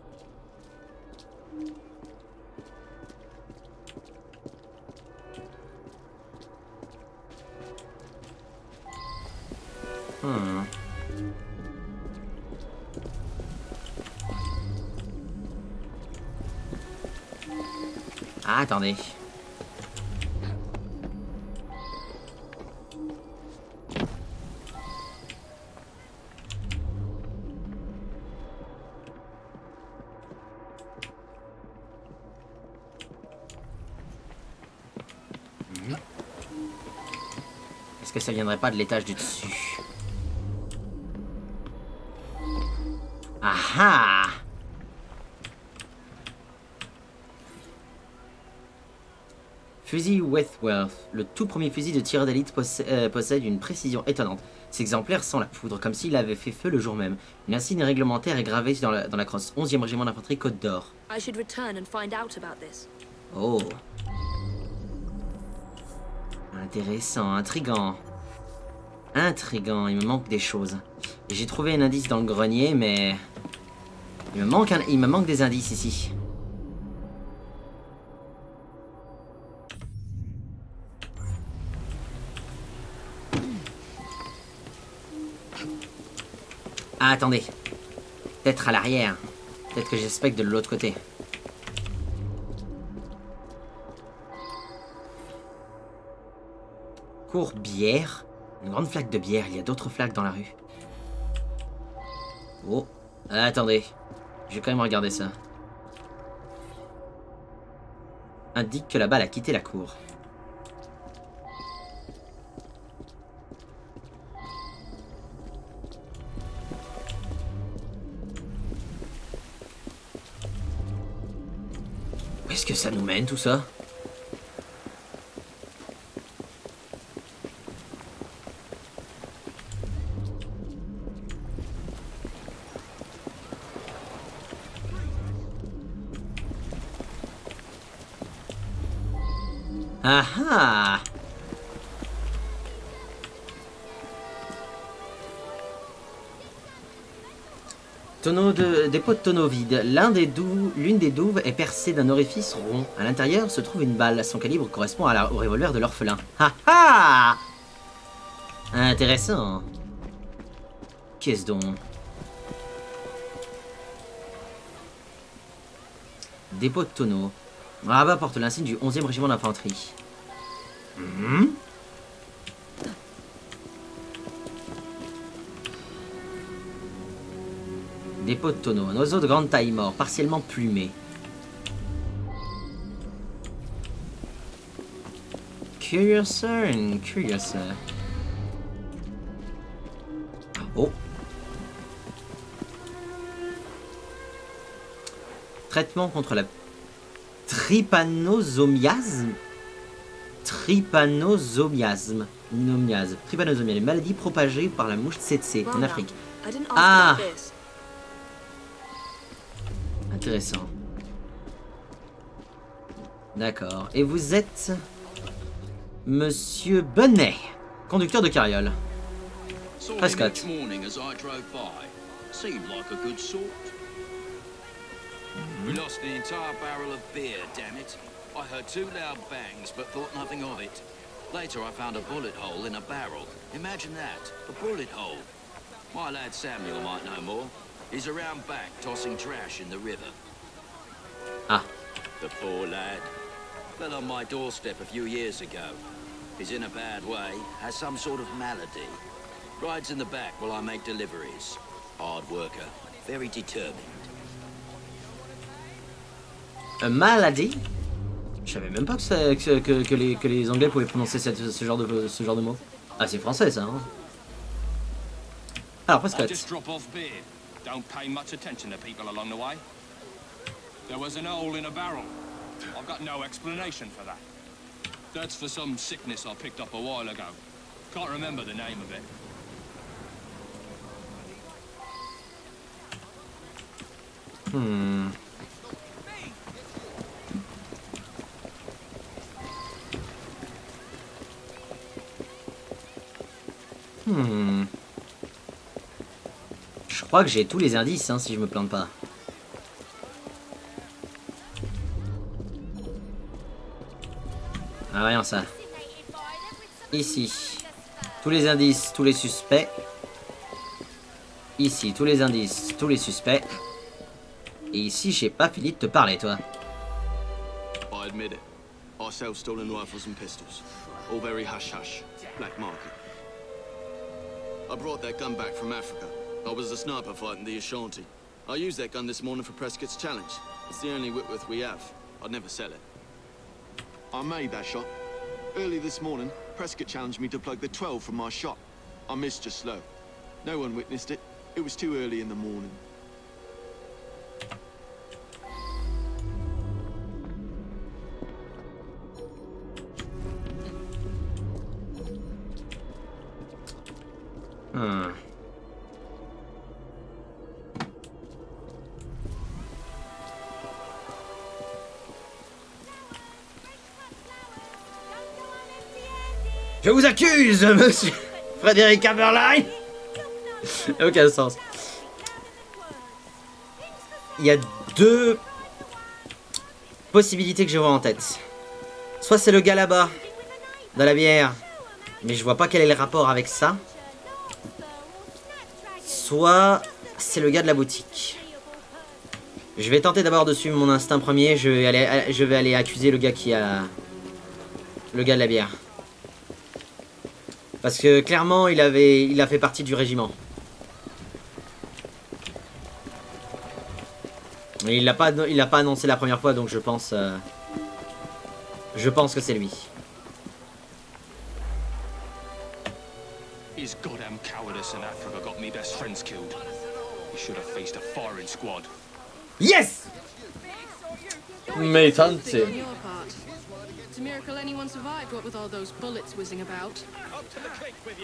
Hmm. Ah, attendez. Hmm. Est-ce que ça viendrait pas de l'étage du dessus? Ah ah! Fusil Wethworth, le tout premier fusil de tireur d'élite possède, euh, possède une précision étonnante. Cet exemplaire sent la poudre, comme s'il avait fait feu le jour même. Une insigne réglementaire est gravée dans la, dans la crosse. onzième régiment d'infanterie Côte d'Or. I should return and find out about this. Oh. Intéressant, intriguant. Intriguant, il me manque des choses. J'ai trouvé un indice dans le grenier, mais... Il me manque, un... il me manque des indices ici. Ah, attendez. Peut-être à l'arrière. Peut-être que j'espère de l'autre côté. Courbière. Une grande flaque de bière. Il y a d'autres flaques dans la rue. Oh. Ah, attendez. Je vais quand même regarder ça. indique que la balle a quitté la cour. Où est-ce que ça nous mène tout ça? Ah ah! Tonneau de, dépôt de tonneau vide. L'un des dou, l'une des douves est percée d'un orifice rond. À l'intérieur se trouve une balle. Son calibre correspond à la, au revolver de l'orphelin. Ah ah! Intéressant. Qu'est-ce donc? Dépôt de tonneau. Là-bas porte l'insigne du onzième régiment d'infanterie. Mmh. Dépôt de tonneau. Un oiseau de grande taille mort, partiellement plumé. Curious and curious. Oh. Traitement contre la trypanosomiasme. Trypanosomiasme. Nomiasme. Trypanosomiasme. Une maladie propagée par la mouche tsetse en Afrique. Ah! Intéressant. D'accord. Et vous êtes... Monsieur Bonnet, conducteur de carriole. Prescott. We lost the entire barrel of beer, damn it. I heard two loud bangs, but thought nothing of it. Later, I found a bullet hole in a barrel. Imagine that, a bullet hole. My lad Samuel might know more. He's around back, tossing trash in the river. Ah. The poor lad. Fell on my doorstep a few years ago. He's in a bad way, has some sort of malady. Rides in the back while I make deliveries. Hard worker, very determined. Un maladie? Je savais même pas que, ça, que, que, que, les, que les Anglais pouvaient prononcer cette, ce, genre de, ce genre de mots. Ah, c'est français ça, hein. Alors, Prescott. Don't pay much attention to people along the way. There was an hole in a barrel. I've got no explanation for that. That's for some sickness I picked up a while ago. Can't remember the name of it. Hmm. Hmm. Je crois que j'ai tous les indices, hein, si je me plante pas. Ah, rien ça. Ici. Tous les indices, tous les suspects. Ici, tous les indices, tous les suspects. Et ici, j'ai pas fini de te parler, toi. I admit it. I sell stolen rifles and pistols. All very hush-hush. Black market. I brought that gun back from Africa. I was a sniper fighting the Ashanti. I used that gun this morning for Prescott's challenge. It's the only Whitworth we have. I'd never sell it. I made that shot. Early this morning, Prescott challenged me to plug the twelve from my shot. I missed just slow. No one witnessed it. It was too early in the morning. Hmm. Je vous accuse, monsieur Frédéric Aberline. Aucun sens. Il y a deux possibilités que je vois en tête. Soit c'est le gars là-bas, dans la bière, mais je vois pas quel est le rapport avec ça. Soit c'est le gars de la boutique. Je vais tenter d'abord de suivre mon instinct premier. Je vais aller, je vais aller accuser le gars qui a... Le gars de la bière. Parce que clairement, il avait, il a fait partie du régiment. Mais il l'a pas, il l'a pas annoncé la première fois, donc je pense... Euh... Je pense que c'est lui. His goddamn cowardice in Africa got me best friends killed. He should have faced a firing squad. Yes! Mais tante. On your part. It's a miracle anyone survived, what with all those bullets whizzing about. Up to the cake with you.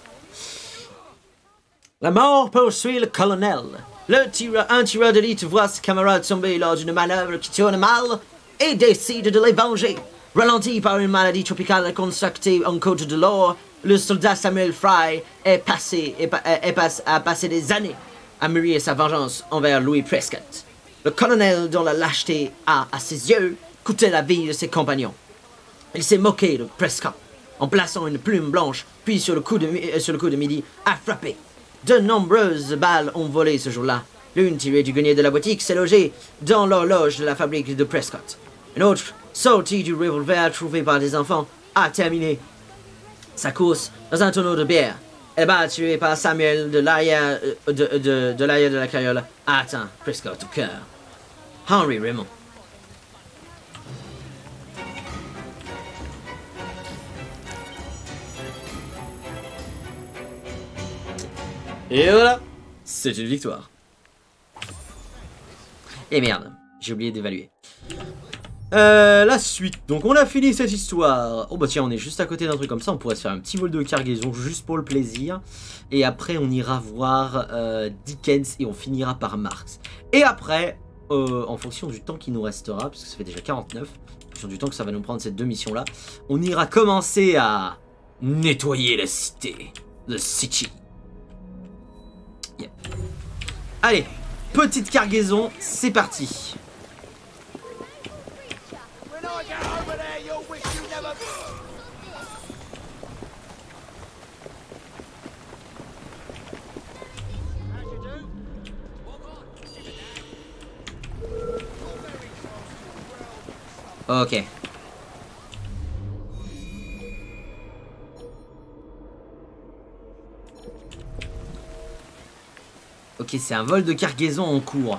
La mort poursuit le colonel. Le tireur, un tireur d'élite voit ses camarades tomber lors d'une manœuvre qui tourne mal et décide de les venger. Ralenti par une maladie tropicale constatée en Côte de l'Or, le soldat Samuel Fry est passé, est, est, est, a passé des années à mûrir sa vengeance envers Louis Prescott. Le colonel dont la lâcheté a, à ses yeux, coûté la vie de ses compagnons. Il s'est moqué de Prescott en plaçant une plume blanche, puis sur le coup de, euh, sur le coup de midi, a frappé. De nombreuses balles ont volé ce jour-là. L'une tirée du grenier de la boutique s'est logée dans l'horloge de la fabrique de Prescott. Une autre, sortie du revolver trouvé par des enfants, a terminé sa course dans un tonneau de bière. Elle bat tuée par Samuel de l'arrière de, de, de, de l'arrière de la carriole a atteint Prescott au cœur. Henry Raymond. Et voilà, c'est une victoire. Et merde, j'ai oublié d'évaluer. Euh, la suite. Donc on a fini cette histoire. Oh bah tiens, on est juste à côté d'un truc comme ça. On pourrait se faire un petit vol de cargaison juste pour le plaisir. Et après on ira voir euh, Dickens et on finira par Marx. Et après, euh, en fonction du temps qui nous restera, parce que ça fait déjà quarante-neuf, en fonction du temps que ça va nous prendre cette deux missions là, on ira commencer à nettoyer la cité. The City. Yep. Allez, petite cargaison, c'est parti. Ok. Ok, c'est un vol de cargaison en cours.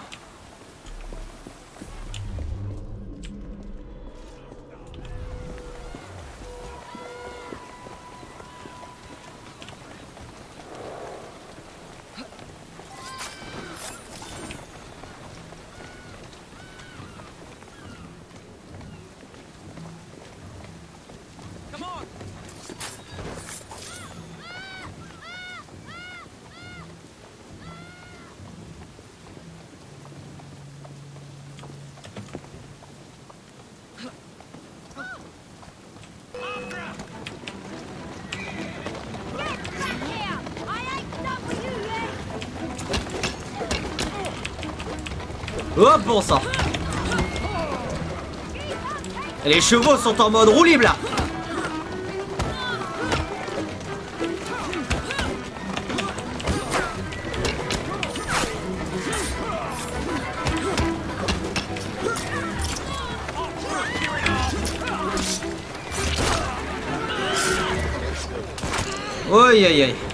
Oh bon sang. Les chevaux sont en mode roue libre là. Aïe aïe aïe.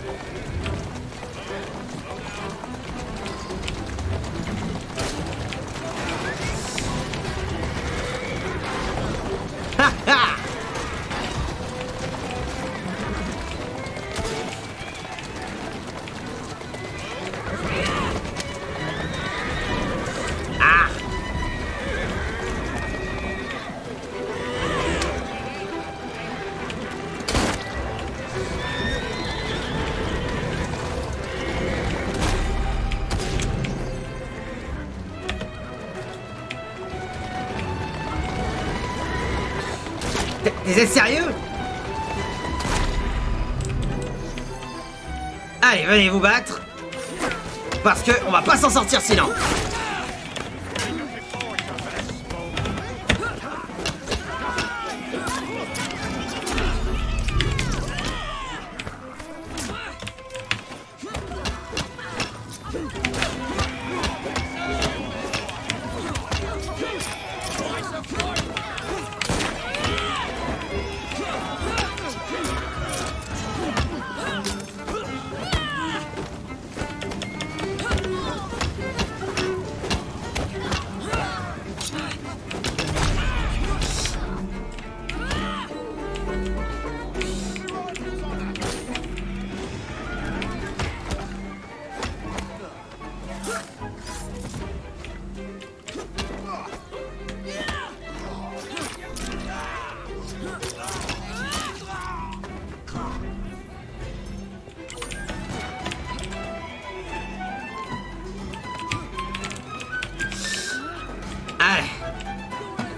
Vous êtes sérieux? Allez, venez vous battre. Parce que on va pas s'en sortir sinon.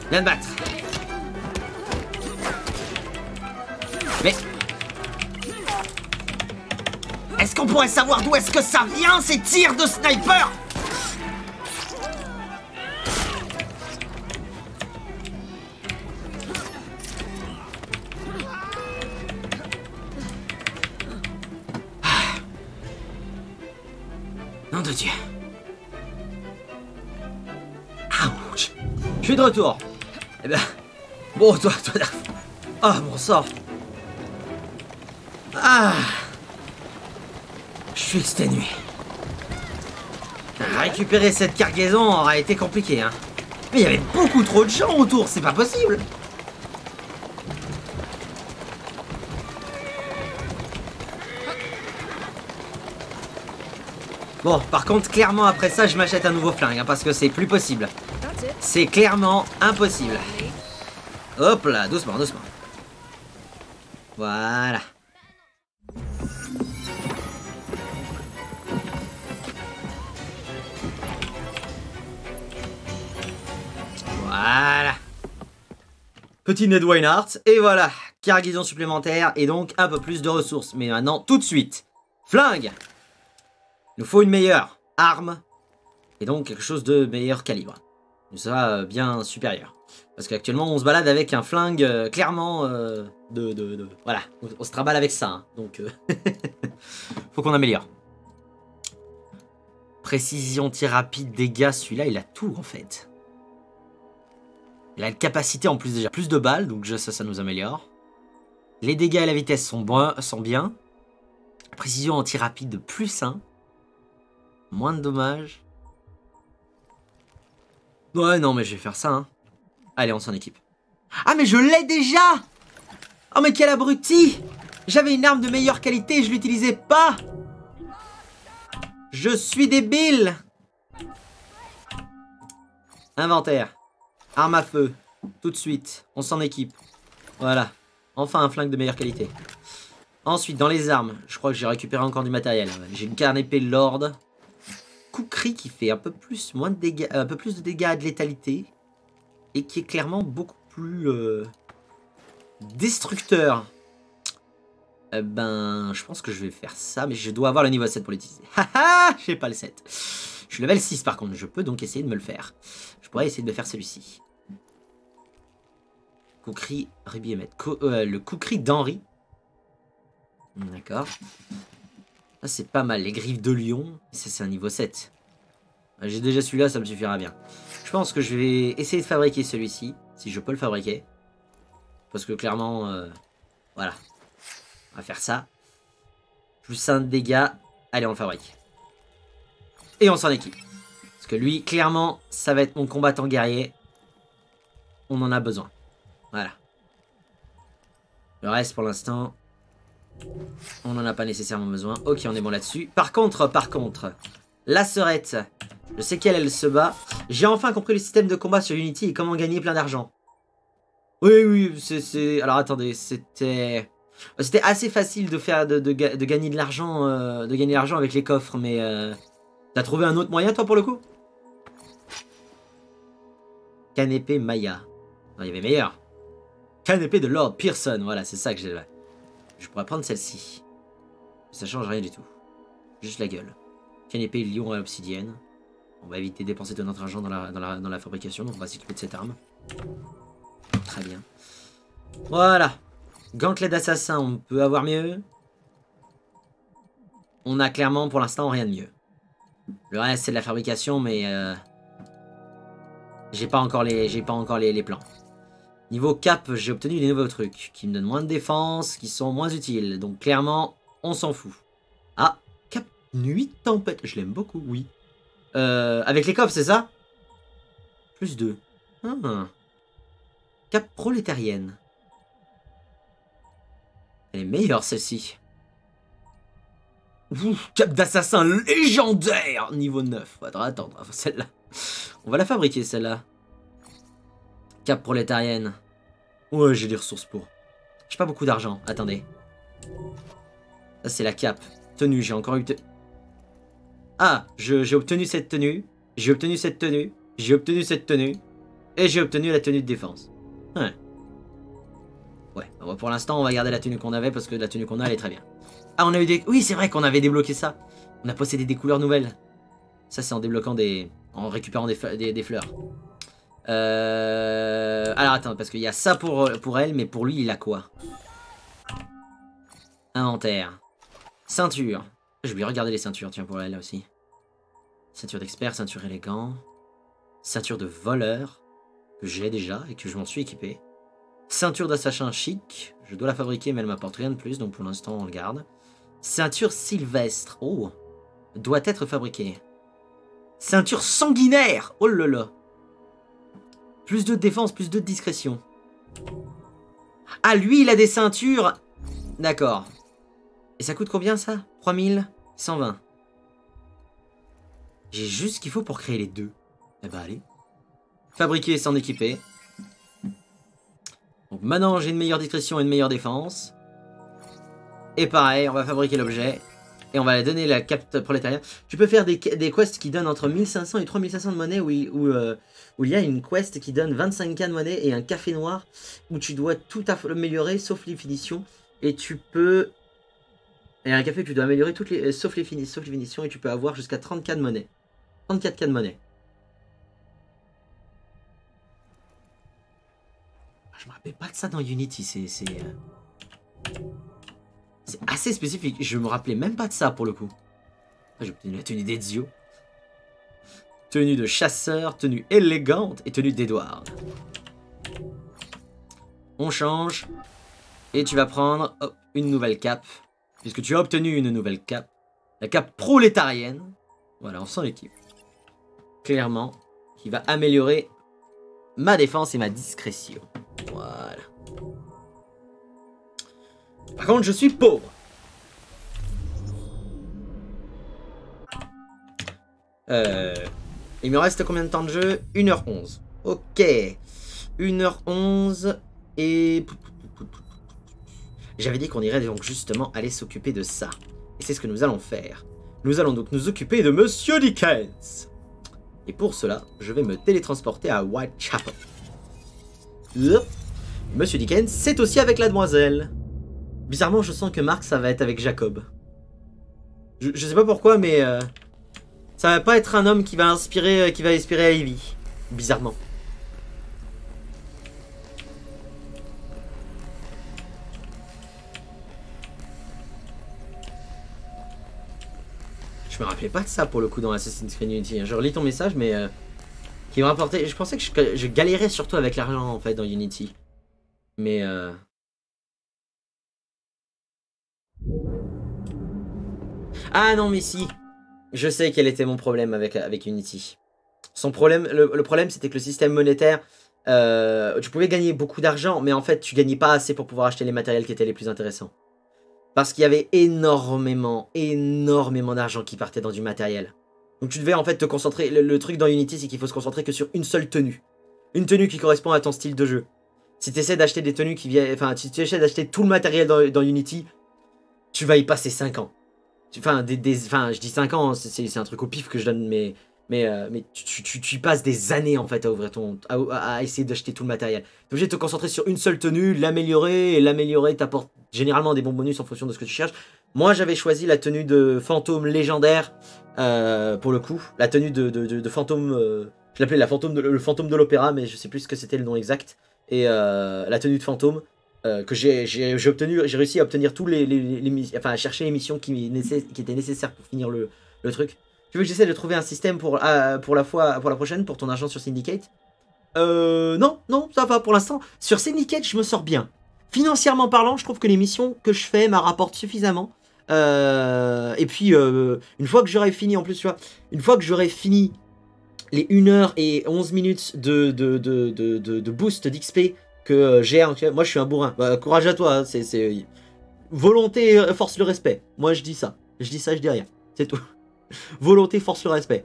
Viens te battre. Mais... Est-ce qu'on pourrait savoir d'où est-ce que ça vient, ces tirs de sniper? Nom de Dieu. Ouch. Je suis de retour. Eh ben... Bon, toi, toi... Ah, bon sang. Ah... Je suis exténué. Récupérer cette cargaison aura été compliqué, hein. Mais il y avait beaucoup trop de gens autour, c'est pas possible. Bon, par contre, clairement, après ça, je m'achète un nouveau flingue, hein, parce que c'est plus possible. C'est clairement impossible. Hop là, doucement, doucement. Voilà. Voilà. Petit Ned Weinhardt, et voilà. Cargaison supplémentaire, et donc un peu plus de ressources. Mais maintenant, tout de suite. Flingue. Il nous faut une meilleure arme, et donc quelque chose de meilleur calibre. Ça va bien supérieur. Parce qu'actuellement, on se balade avec un flingue, euh, clairement, euh, de, de, de... Voilà, on, on se traballe avec ça. Hein, donc, euh, faut qu'on améliore. Précision, tir rapide, dégâts, celui-là, il a tout, en fait. Il a la capacité, en plus, déjà, plus de balles, donc ça, ça nous améliore. Les dégâts et la vitesse sont, bon, sont bien. Précision en tir rapide de plus un. Moins de dommages. Ouais, non, mais je vais faire ça, hein. Allez, on s'en équipe. Ah, mais je l'ai déjà! Oh, mais quel abruti! J'avais une arme de meilleure qualité et je l'utilisais pas! Je suis débile! Inventaire. Arme à feu. Tout de suite. On s'en équipe. Voilà. Enfin, un flingue de meilleure qualité. Ensuite, dans les armes, je crois que j'ai récupéré encore du matériel. J'ai une canne épée Lord. Kukri qui fait un peu plus, moins de dégâts, un peu plus de dégâts de létalité. Et qui est clairement beaucoup plus euh, destructeur. Eh ben, je pense que je vais faire ça, mais je dois avoir le niveau sept pour l'utiliser. Haha, j'ai pas le sept. Je suis level six par contre, je peux donc essayer de me le faire. Je pourrais essayer de me faire celui-ci. Kukri, Ruby Emmet. Euh, le Kukri d'Henri. D'accord. Ça c'est pas mal, les griffes de lion. Ça c'est un niveau sept. J'ai déjà celui-là, ça me suffira bien. Je pense que je vais essayer de fabriquer celui-ci, si je peux le fabriquer. Parce que clairement, euh, voilà. On va faire ça. Plus un de dégâts. Allez, on le fabrique. Et on s'en équipe. Parce que lui, clairement, ça va être mon combattant guerrier. On en a besoin. Voilà. Le reste, pour l'instant, on n'en a pas nécessairement besoin. Ok, on est bon là-dessus. Par contre, par contre, la sœurette, je sais qu'elle, elle se bat. J'ai enfin compris le système de combat sur Unity et comment gagner plein d'argent. Oui, oui, c'est... Alors, attendez, c'était... C'était assez facile de faire de, de, de gagner de l'argent euh, de gagner de l'argent avec les coffres, mais euh, t'as trouvé un autre moyen toi pour le coup? Canépée Maya. Non, il y avait meilleur. Canépée de Lord Pearson, voilà, c'est ça que j'ai là. Je pourrais prendre celle-ci. Ça change rien du tout. Juste la gueule. Canépée lion à obsidienne. On va éviter de dépenser de notre argent dans la, dans la, dans la fabrication, donc on va s'occuper de cette arme. Très bien. Voilà. Gantelet d'assassin, on peut avoir mieux. On a clairement pour l'instant rien de mieux. Le reste c'est de la fabrication, mais euh, j'ai pas encore les j'ai pas encore les, les plans. Niveau cap, j'ai obtenu des nouveaux trucs qui me donnent moins de défense, qui sont moins utiles. Donc clairement, on s'en fout. Ah, cap nuit tempête, je l'aime beaucoup, oui. Euh, avec les coffres, c'est ça? Plus deux. Ah. Cap prolétarienne. Elle est meilleure celle-ci. Cap d'assassin légendaire niveau neuf. On va attendre celle-là. On va la fabriquer celle-là. Cap prolétarienne. Ouais, j'ai des ressources pour. J'ai pas beaucoup d'argent. Attendez. Ça c'est la cape. Tenue, j'ai encore eu... Te... Ah, j'ai obtenu cette tenue. J'ai obtenu cette tenue. J'ai obtenu cette tenue. Et j'ai obtenu la tenue de défense. Ouais. Ouais, bon, pour l'instant, on va garder la tenue qu'on avait parce que la tenue qu'on a, elle est très bien. Ah, on a eu des... Oui, c'est vrai qu'on avait débloqué ça. On a possédé des couleurs nouvelles. Ça, c'est en débloquant des... En récupérant des, des, des fleurs. Euh... Alors, attends, parce qu'il y a ça pour, pour elle, mais pour lui, il a quoi? Inventaire. Ceinture. Je vais regarder les ceintures, tiens, pour elle, là aussi. Ceinture d'expert, ceinture élégant. Ceinture de voleur, que j'ai déjà et que je m'en suis équipé. Ceinture d'assassin chic. Je dois la fabriquer, mais elle m'apporte rien de plus, donc pour l'instant, on le garde. Ceinture sylvestre. Oh, doit être fabriquée. Ceinture sanguinaire. Oh là là. Plus de défense, plus de discrétion. Ah, lui, il a des ceintures. D'accord. Et ça coûte combien, ça? trois mille cent vingt. J'ai juste ce qu'il faut pour créer les deux. Eh ben, allez. Fabriquer sans équiper. Donc maintenant, j'ai une meilleure discrétion et une meilleure défense. Et pareil, on va fabriquer l'objet. Et on va donner la cape prolétariat. Tu peux faire des, des quests qui donnent entre mille cinq cents et trois mille cinq cents de monnaie. Où, où, euh, où il y a une quest qui donne vingt-cinq K de monnaie et un café noir. Où tu dois tout améliorer sauf les finitions. Et tu peux... Et un café que tu dois améliorer toutes les, sauf, les finis, sauf les finitions. Et tu peux avoir jusqu'à trente K de monnaie. trente-quatre K de monnaie. Je me rappelle pas de ça dans Unity. C'est... C'est euh... assez spécifique. Je me rappelais même pas de ça pour le coup. J'ai obtenu la tenue d'Ezio. Tenue de chasseur, tenue élégante et tenue d'Edward. On change. Et tu vas prendre hop, une nouvelle cape. Puisque tu as obtenu une nouvelle cape. La cape prolétarienne. Voilà, on s'en équipe. Clairement. Qui va améliorer ma défense et ma discrétion. Voilà. Par contre, je suis pauvre. Euh, il me reste combien de temps de jeu? une heure onze. Ok. une heure onze. Et... J'avais dit qu'on irait donc justement aller s'occuper de ça. Et c'est ce que nous allons faire. Nous allons donc nous occuper de Monsieur Dickens. Et pour cela, je vais me télétransporter à Whitechapel. Hop. Monsieur Dickens, c'est aussi avec la demoiselle. Bizarrement, je sens que Marc, ça va être avec Jacob. Je, je sais pas pourquoi, mais... Euh, ça va pas être un homme qui va inspirer, qui va inspirer Ivy. Bizarrement. Je me rappelais pas de ça pour le coup dans Assassin's Creed Unity. Je relis ton message, mais... Euh, qui me rapportait... Je pensais que je, je galérais surtout avec l'argent, en fait, dans Unity. Mais... Euh... Ah non, mais si. Je sais quel était mon problème avec, avec Unity. Son problème, le, le problème, c'était que le système monétaire... Euh, tu pouvais gagner beaucoup d'argent, mais en fait, tu gagnais pas assez pour pouvoir acheter les matériels qui étaient les plus intéressants. Parce qu'il y avait énormément, énormément d'argent qui partait dans du matériel. Donc tu devais en fait te concentrer... Le, le truc dans Unity, c'est qu'il faut se concentrer que sur une seule tenue. Une tenue qui correspond à ton style de jeu. Si tu essaies d'acheter des tenues qui viennent... Enfin, si tu essaies d'acheter tout le matériel dans, dans Unity, tu vas y passer cinq ans. Enfin, des, des, enfin je dis cinq ans, c'est un truc au pif que je donne, mais... Mais, euh, mais tu, tu, tu passes des années en fait à ouvrir ton... à, à essayer d'acheter tout le matériel. Tu es obligé de te concentrer sur une seule tenue, l'améliorer, et l'améliorer t'apporte généralement des bons bonus en fonction de ce que tu cherches. Moi j'avais choisi la tenue de fantôme légendaire, euh, pour le coup. La tenue de, de, de, de fantôme... Euh, je l'appelais la fantôme de, le fantôme de l'opéra, mais je sais plus ce que c'était le nom exact. Et euh, la tenue de fantôme, euh, que j'ai obtenu, j'ai réussi à obtenir tous les... les, les, les enfin à chercher les missions qui, qui étaient nécessaires pour finir le, le truc. Tu veux que j'essaie de trouver un système pour, euh, pour, la fois, pour la prochaine, pour ton argent sur Syndicate? Euh, non, non, ça va pour l'instant. Sur Syndicate, je me sors bien. Financièrement parlant, je trouve que les missions que je fais me rapportent suffisamment. Euh, et puis, euh, une fois que j'aurai fini, en plus, tu vois, une fois que j'aurai fini les une heure et onze minutes de, de, de, de, de, de boost d'X P que j'ai, moi je suis un bourrin. Bah, courage à toi, hein, c'est... Volonté force le respect. Moi je dis ça. Je dis ça, je dis rien. C'est tout. Volonté force le respect.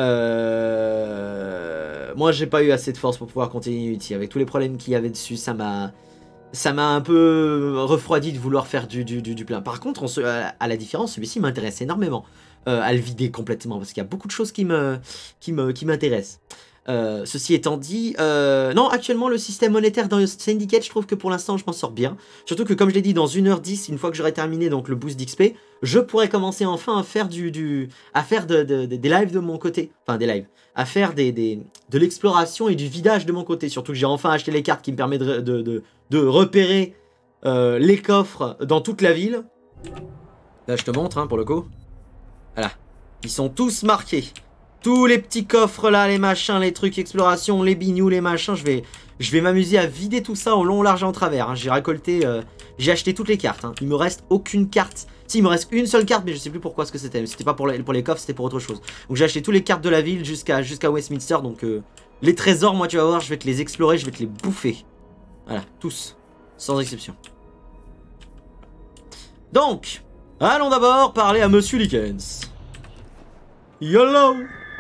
Euh... Moi j'ai pas eu assez de force pour pouvoir continuer Unity. Avec tous les problèmes qu'il y avait dessus, ça m'a ça m'a un peu refroidi de vouloir faire du, du, du, du plein. Par contre, on se... à la différence, celui-ci m'intéresse énormément. Euh, à le vider complètement, parce qu'il y a beaucoup de choses qui me qui me qui m'intéressent. Euh, ceci étant dit, euh, non, actuellement le système monétaire dans Syndicate, je trouve que pour l'instant je m'en sors bien. Surtout que comme je l'ai dit, dans une heure dix, une fois que j'aurai terminé donc le boost d'X P, je pourrai commencer enfin à faire du, du à faire de, de, de, des lives de mon côté. Enfin des lives, à faire des, des, de l'exploration et du vidage de mon côté. Surtout que j'ai enfin acheté les cartes qui me permettent de, de, de, de repérer euh, les coffres dans toute la ville. Là je te montre hein, pour le coup. Voilà, ils sont tous marqués. Tous les petits coffres là, les machins, les trucs exploration, les bignous, les machins, je vais, je vais m'amuser à vider tout ça au long, large et en travers. Hein. J'ai récolté, euh, j'ai acheté toutes les cartes. Hein. Il me reste aucune carte. Si, il me reste une seule carte, mais je sais plus pourquoi ce que c'était. C'était pas pour les, pour les coffres, c'était pour autre chose. Donc j'ai acheté toutes les cartes de la ville jusqu'à jusqu'à Westminster. Donc euh, les trésors, moi tu vas voir, je vais te les explorer, je vais te les bouffer. Voilà, tous, sans exception. Donc, allons d'abord parler à Monsieur Dickens. YOLO!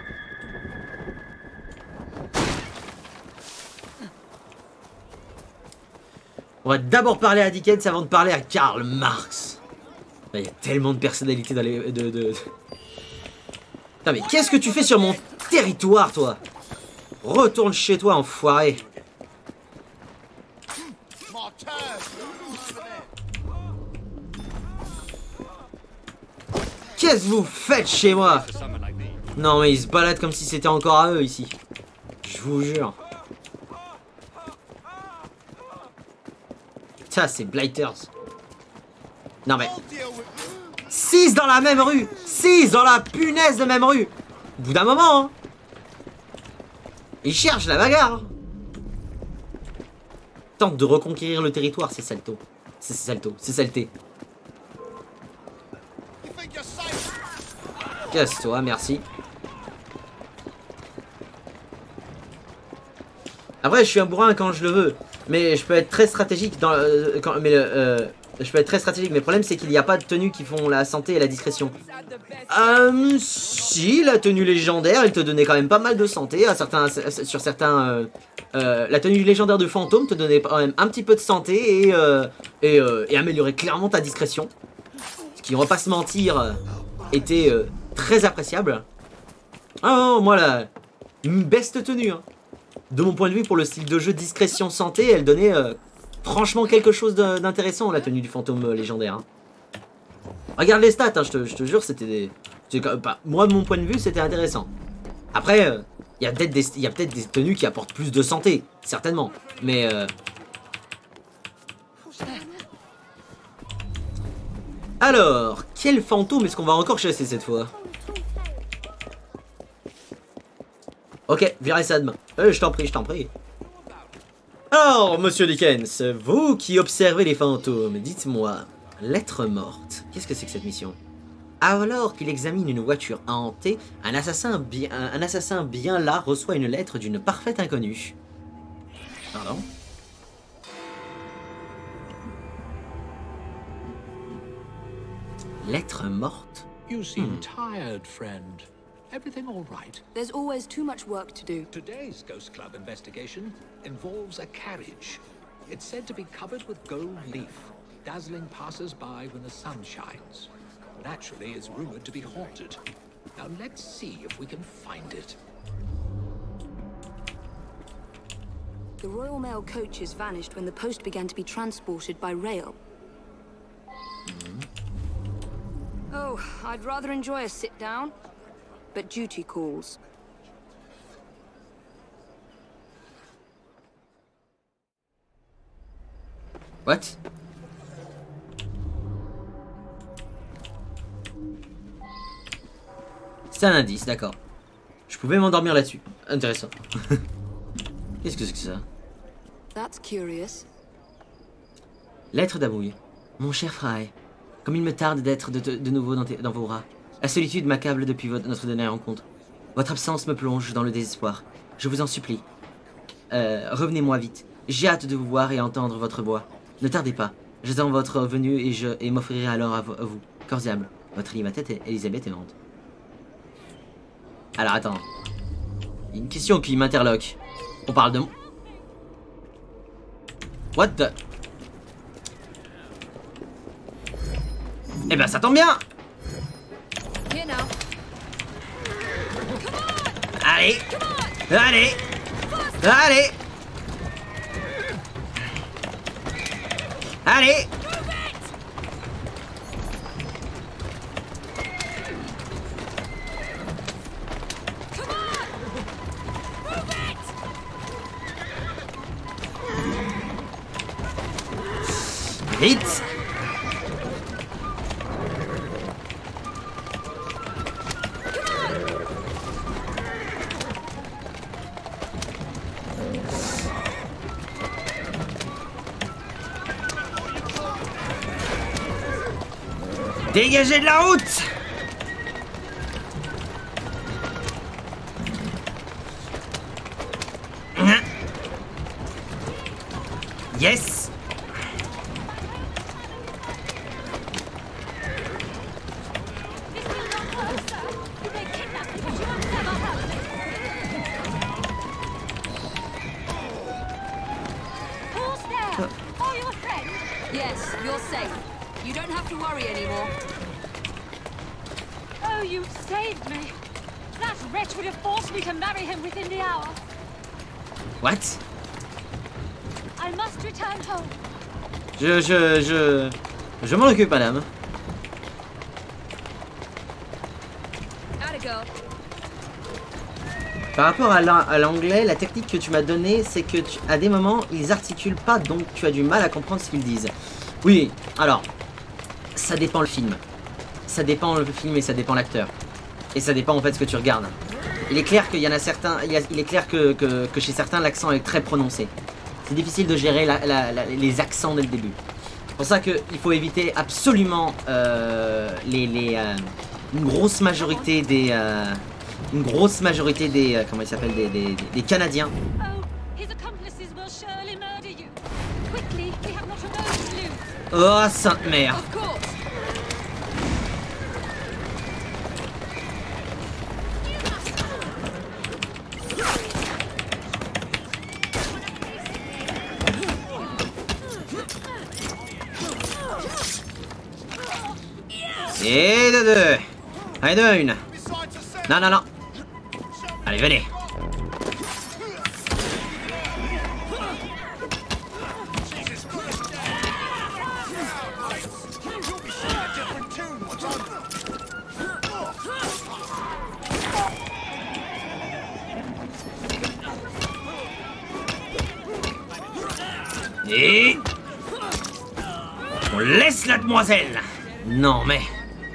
On va d'abord parler à Dickens avant de parler à Karl Marx. Il y a tellement de personnalités dans les... De, de... Putain mais qu'est-ce que tu fais sur mon territoire toi? Retourne chez toi enfoiré. Qu'est-ce que vous faites chez moi? Non mais ils se baladent comme si c'était encore à eux ici. Je vous jure. Ça c'est Blighters. Non mais six dans la même rue. Six dans la punaise de même rue. Au bout d'un moment hein. Ils cherchent la bagarre. Tente de reconquérir le territoire, c'est salto. C'est salto, c'est saleté. Casse-toi, merci. Après je suis un bourrin quand je le veux. Mais je peux être très stratégique dans euh, quand, mais euh, je peux être très stratégique, mais le problème c'est qu'il n'y a pas de tenues qui font la santé et la discrétion. Euh, si, la tenue légendaire, elle te donnait quand même pas mal de santé à certains, sur certains. Euh, euh, la tenue légendaire de fantôme te donnait quand même un petit peu de santé et euh, et, euh, et améliorait clairement ta discrétion. Ce qui, on va pas se mentir, était euh, très appréciable. Ah non, moi la une best tenue. Hein. De mon point de vue, pour le style de jeu discrétion santé, elle donnait euh, franchement quelque chose d'intéressant, la tenue du fantôme euh, légendaire. Hein. Regarde les stats, hein, je, te, je te jure, c'était des... Bah, moi, de mon point de vue, c'était intéressant. Après, il euh, y a peut-être des, y a peut-être des tenues qui apportent plus de santé, certainement. Mais... Euh... Alors, quel fantôme est-ce qu'on va encore chasser cette fois? Ok, virez ça demain. Euh, je t'en prie, je t'en prie. Alors, Monsieur Dickens, vous qui observez les fantômes, dites-moi, lettre morte, qu'est-ce que c'est que cette mission? Alors qu'il examine une voiture hantée, un assassin bien, un assassin bien là reçoit une lettre d'une parfaite inconnue. Pardon? Lettre morte? You seem tired, friend. Everything all right? There's always too much work to do. Today's Ghost Club investigation involves a carriage. It's said to be covered with gold leaf, dazzling passers-by when the sun shines. Naturally, it's rumored to be haunted. Now let's see if we can find it. The Royal Mail coaches vanished when the post began to be transported by rail. Oh, I'd rather enjoy a sit-down. But duty calls. What? C'est un indice, d'accord. Je pouvais m'endormir là-dessus. Intéressant. Qu'est-ce que c'est que ça? That's curious. Lettre d'Amouille. Mon cher Fry, comme il me tarde d'être de, de, de nouveau dans, tes, dans vos bras. La solitude m'accable depuis votre, notre dernière rencontre. Votre absence me plonge dans le désespoir. Je vous en supplie. Euh, revenez-moi vite. J'ai hâte de vous voir et entendre votre voix. Ne tardez pas. J'attends votre venue et je et m'offrirai alors à, vo à vous. Corps et âme. Votre Limatette est Elisabeth aimante. Alors attends. Il y a une question qui m'interloque. On parle de... What the... Eh ben ça tombe bien. Allez. Allez. Allez. Allez. Vite. Dégagez de la route. Yes. Yes, you're safe. You don't have to worry anymore. Oh, you saved me. That wretch would have forced me to marry him within the hour. What? I must return home. Je, je, je... Je m'en occupe, madame. Par rapport à l'anglais, la technique que tu m'as donnée, c'est que tu, à des moments, ils articulent pas, donc tu as du mal à comprendre ce qu'ils disent. Oui, alors, ça dépend le film. Ça dépend le film et ça dépend l'acteur. Et ça dépend en fait ce que tu regardes. Il est clair qu'il y en a certains, il, y a, il est clair que, que, que chez certains, l'accent est très prononcé. C'est difficile de gérer la, la, la, les accents dès le début. C'est pour ça qu'il faut éviter absolument euh, les, les, euh, une grosse majorité des... Euh, une grosse majorité des... Euh, comment il s'appelle des, des, des, des Canadiens. Oh, sainte mère. Et de deux. Allez, de une. Non, non, non. Allez, venez. Et... on laisse la demoiselle. Non, mais...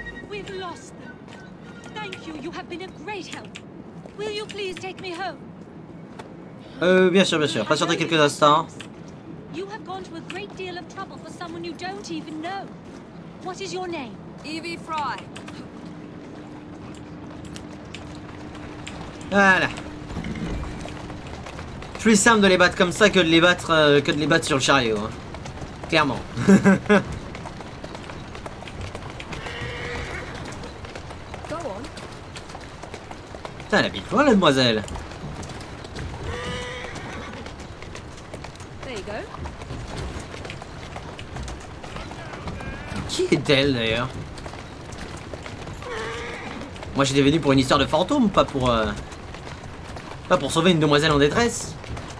Euh, bien sûr, bien sûr. Patientez quelques instants. You have gone to a great deal of trouble for someone you don't even know. What is your name? Evie Fry. Voilà. Plus simple de les battre comme ça que de les battre euh, que de les battre sur le chariot. Hein. Clairement. Putain, elle habite loin la demoiselle. Qui est-elle d'ailleurs? Moi j'étais venu pour une histoire de fantôme, pas pour euh... pas pour sauver une demoiselle en détresse.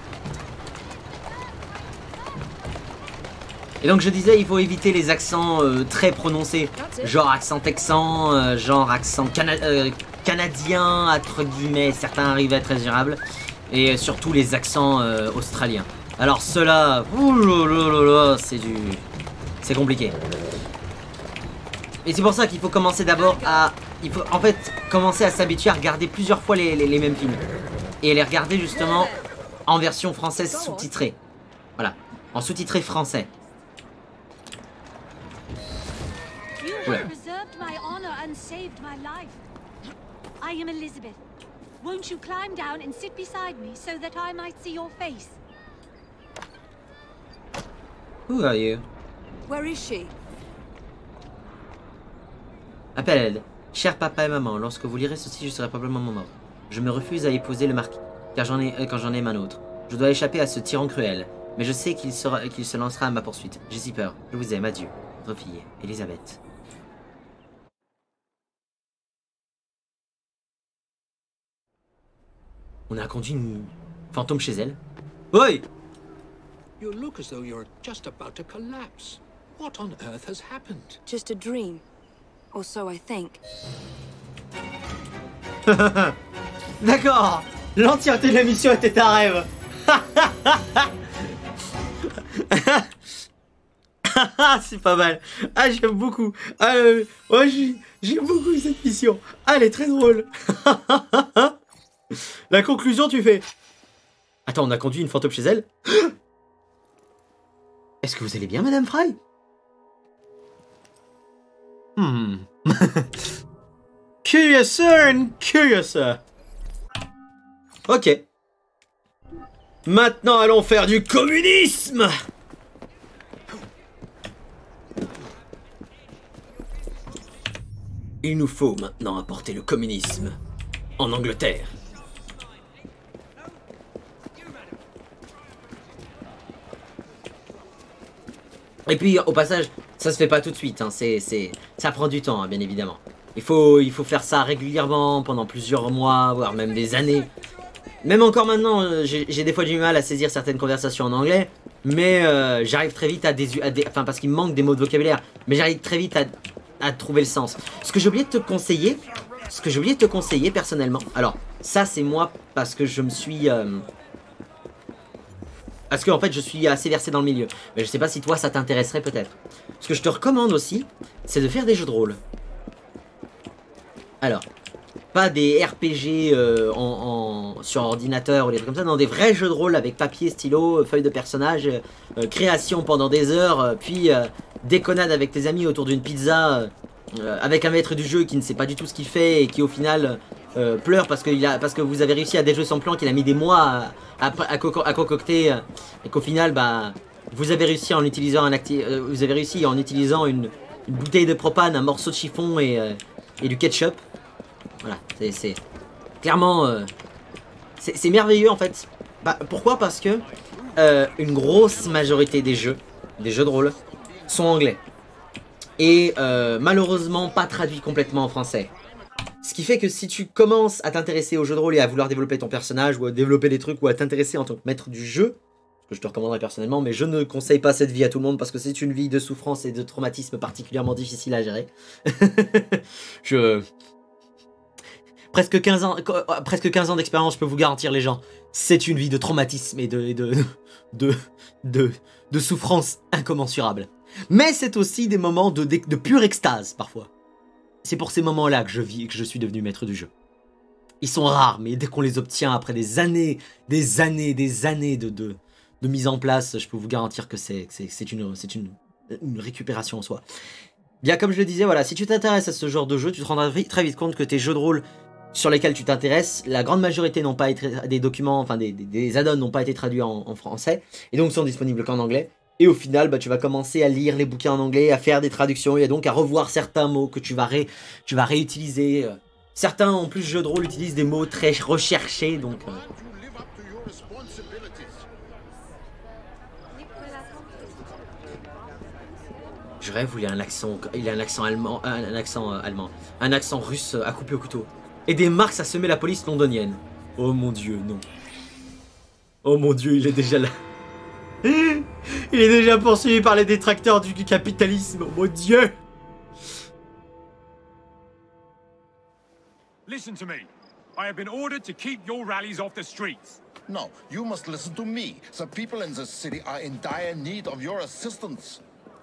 Et donc je disais, il faut éviter les accents euh, très prononcés, genre accent texan, euh, genre accent cana euh, canadien, entre guillemets, certains arrivent à être raisonnables, et euh, surtout les accents euh, australiens. Alors ceux-là, c'est du... c'est compliqué. Et c'est pour ça qu'il faut commencer d'abord à... Il faut en fait commencer à s'habituer à regarder plusieurs fois les, les, les mêmes films. Et les regarder justement en version française sous-titrée. Voilà, en sous-titré français. You have preserved my honor and saved my life. I am Elizabeth. Won't you climb down and sit beside me so that I might see your face? Who are you? Where is she? Appelle-elle. Cher papa et maman, lorsque vous lirez ceci, je serai probablement mort. Je me refuse à épouser le marquis, car j'en ai, euh, quand j'en ai un autre. Je dois échapper à ce tyran cruel, mais je sais qu'il sera, qu'il se lancera à ma poursuite. J'ai si peur. Je vous aime, adieu. Votre fille, Elisabeth. On a conduit une fantôme chez elle. Oi! You look as though you're just about to collapse. What on earth has happened? Just a dream. Or so I think. D'accord. L'entièreté de la mission était un rêve. C'est pas mal. Ah, j'aime beaucoup. Ah, euh, ouais, j'aime beaucoup cette mission. Ah, elle est très drôle. La conclusion, tu fais... Attends, on a conduit une fantôme chez elle. Est-ce que vous allez bien, Madame Fry? Hmm. Curious and curious. Ok. Maintenant, allons faire du communisme. Il nous faut maintenant apporter le communisme en Angleterre. Et puis, au passage, ça se fait pas tout de suite, hein. c'est, c'est, ça prend du temps, hein, bien évidemment. Il faut, il faut faire ça régulièrement, pendant plusieurs mois, voire même des années. Même encore maintenant, j'ai des fois du mal à saisir certaines conversations en anglais, mais euh, j'arrive très vite à des... À des enfin, parce qu'il me manque des mots de vocabulaire, mais j'arrive très vite à, à trouver le sens. Ce que j'ai oublié de te conseiller, ce que j'ai oublié de te conseiller personnellement, alors, ça c'est moi, parce que je me suis... Euh, Parce que en fait je suis assez versé dans le milieu. Mais je sais pas si toi ça t'intéresserait peut-être. Ce que je te recommande aussi, c'est de faire des jeux de rôle. Alors, pas des R P G euh, en, en, sur ordinateur ou des trucs comme ça. Non, des vrais jeux de rôle avec papier, stylo, feuilles de personnages, euh, création pendant des heures, euh, puis euh, déconnade avec tes amis autour d'une pizza, euh, avec un maître du jeu qui ne sait pas du tout ce qu'il fait et qui au final... Euh, pleure parce que, il a, parce que vous avez réussi à déjouer son plan qu'il a mis des mois à, à, à, co à concocter euh, et qu'au final bah vous avez réussi en utilisant un acti euh, vous avez réussi en utilisant une, une bouteille de propane, un morceau de chiffon et, euh, et du ketchup. Voilà, c'est clairement euh, c'est merveilleux en fait. Bah, pourquoi? Parce que euh, une grosse majorité des jeux, des jeux de rôle sont anglais et euh, malheureusement pas traduits complètement en français. Ce qui fait que si tu commences à t'intéresser au jeu de rôle et à vouloir développer ton personnage ou à développer des trucs ou à t'intéresser en tant que maître du jeu, ce que je te recommanderais personnellement, mais je ne conseille pas cette vie à tout le monde parce que c'est une vie de souffrance et de traumatisme particulièrement difficile à gérer. je... Presque quinze ans, presque quinze ans d'expérience, je peux vous garantir les gens, c'est une vie de traumatisme et de, et de, de, de, de souffrance incommensurable. Mais c'est aussi des moments de, de, de pure extase parfois. C'est pour ces moments-là que je vis, que je suis devenu maître du jeu. Ils sont rares, mais dès qu'on les obtient après des années, des années, des années de, de, de mise en place, je peux vous garantir que c'est une, une, une récupération en soi. Bien, comme je le disais, voilà, si tu t'intéresses à ce genre de jeu, tu te rendras très vite compte que tes jeux de rôle sur lesquels tu t'intéresses, la grande majorité n'ont pas été, des documents, enfin des, des, des add-ons n'ont pas été traduits en, en français, et donc sont disponibles qu'en anglais. Et au final, bah, tu vas commencer à lire les bouquins en anglais, à faire des traductions, et donc à revoir certains mots que tu vas, ré, tu vas réutiliser. Certains, en plus, jeux de rôle utilisent des mots très recherchés, donc... Euh... Je rêve où il a un accent, il a un accent allemand, un, un accent euh, allemand, un accent russe à couper au couteau. Et des marques à semer la police londonienne. Oh mon dieu, non. Oh mon dieu, il est déjà là. Il est déjà poursuivi par les détracteurs du capitalisme, oh mon dieu. Listen to me. I have been ordered to keep your rallies off the streets. No, you must listen to me. The people in this city are in dire need of your assistance.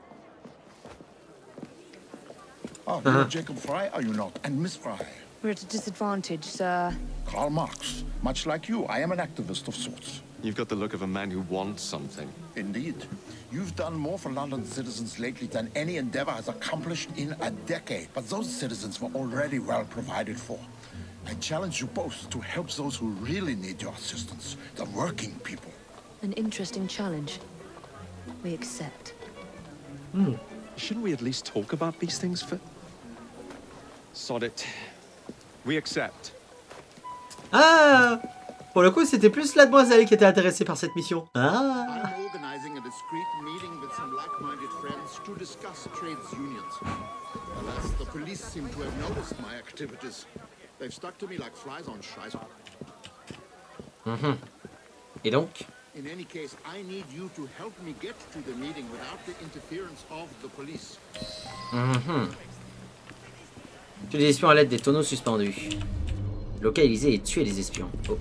Oh, you're uh-huh. Jacob Fry, are you not? And Miss Fry? We're at a disadvantage, sir. Karl Marx. Much like you, I am an activist of sorts. You've got the look of a man who wants something. Indeed. You've done more for London citizens lately than any endeavor has accomplished in a decade. But those citizens were already well provided for. I challenge you both to help those who really need your assistance, the working people. An interesting challenge. We accept. Hmm. Shouldn't we at least talk about these things for... Sod it. We accept. Ah! Pour le coup, c'était plus la demoiselle qui était intéressée par cette mission. Ah! I'm organizing a discreet meeting with some like-minded friends to discuss trades unions. Alas, the police seem to have noticed my activities. They've stuck to me like flies on shice. Mmh. Et donc? In any case, I need you to help me get to the meeting without the interference of the police. Mmh. Tuer les espions à l'aide des tonneaux suspendus. Localiser et tuer les espions. Oh.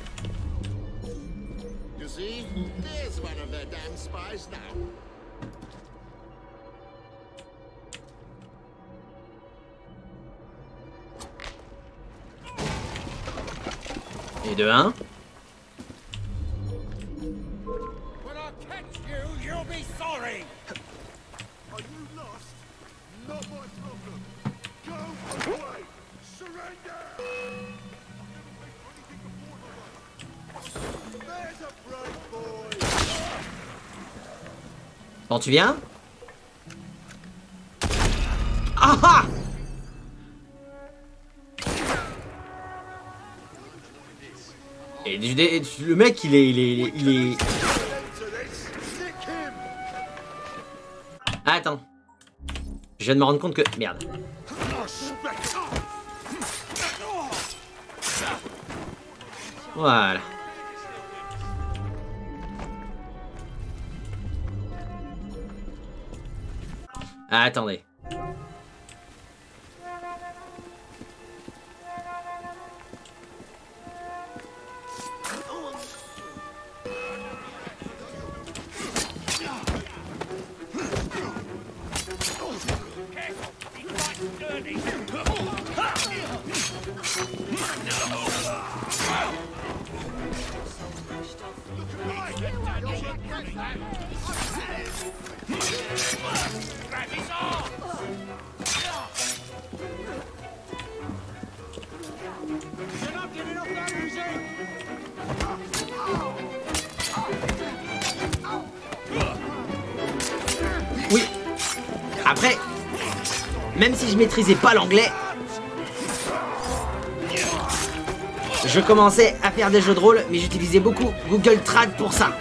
You see, there's one of their damn spies now. Et de un. When I catch you, you'll be sorry. Are you lost? Not my problem. Go away. Surrender. There's a brave boy. Bon, tu viens? Ah ah! Et du, du, le mec, il est, il est, il est, il est... Ah, attends. Je viens de me rendre compte que... Merde. Voilà. Ah, attendez. Oui. Après, même si je maîtrisais pas l'anglais, je commençais à faire des jeux de rôle, mais j'utilisais beaucoup Google Trad pour ça.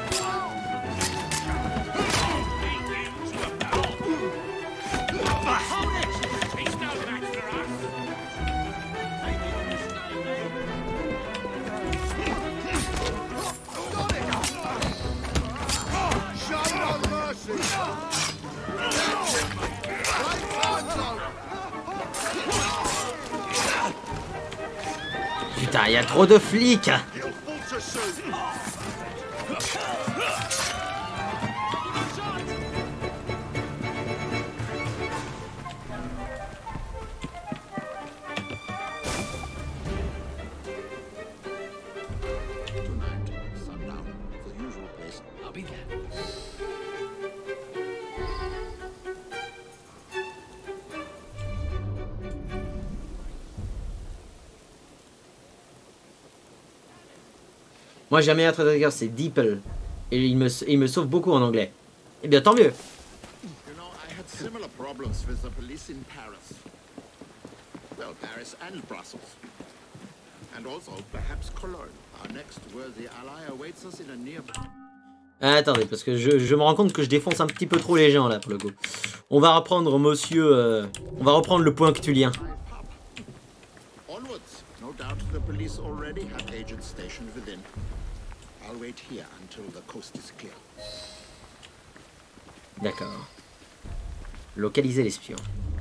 Putain, il y a trop de flics. Moi jamais un traducteur, c'est Deeple. Et il me, il me sauve beaucoup en anglais. Eh bien tant mieux. You know, I had similar problems with the police in Paris. Well, Paris and Brussels. And also, perhaps Cologne. Our next worthy ally awaits us in a nearby... Ah, attendez, parce que je, je me rends compte que je défonce un petit peu trop les gens là pour le coup. On va reprendre monsieur... Euh, on va reprendre le point actulien. Onwards. No doubt the police already have agents stationed within. I'll wait here until the coast is clear. D'accord. Localiser l'espion.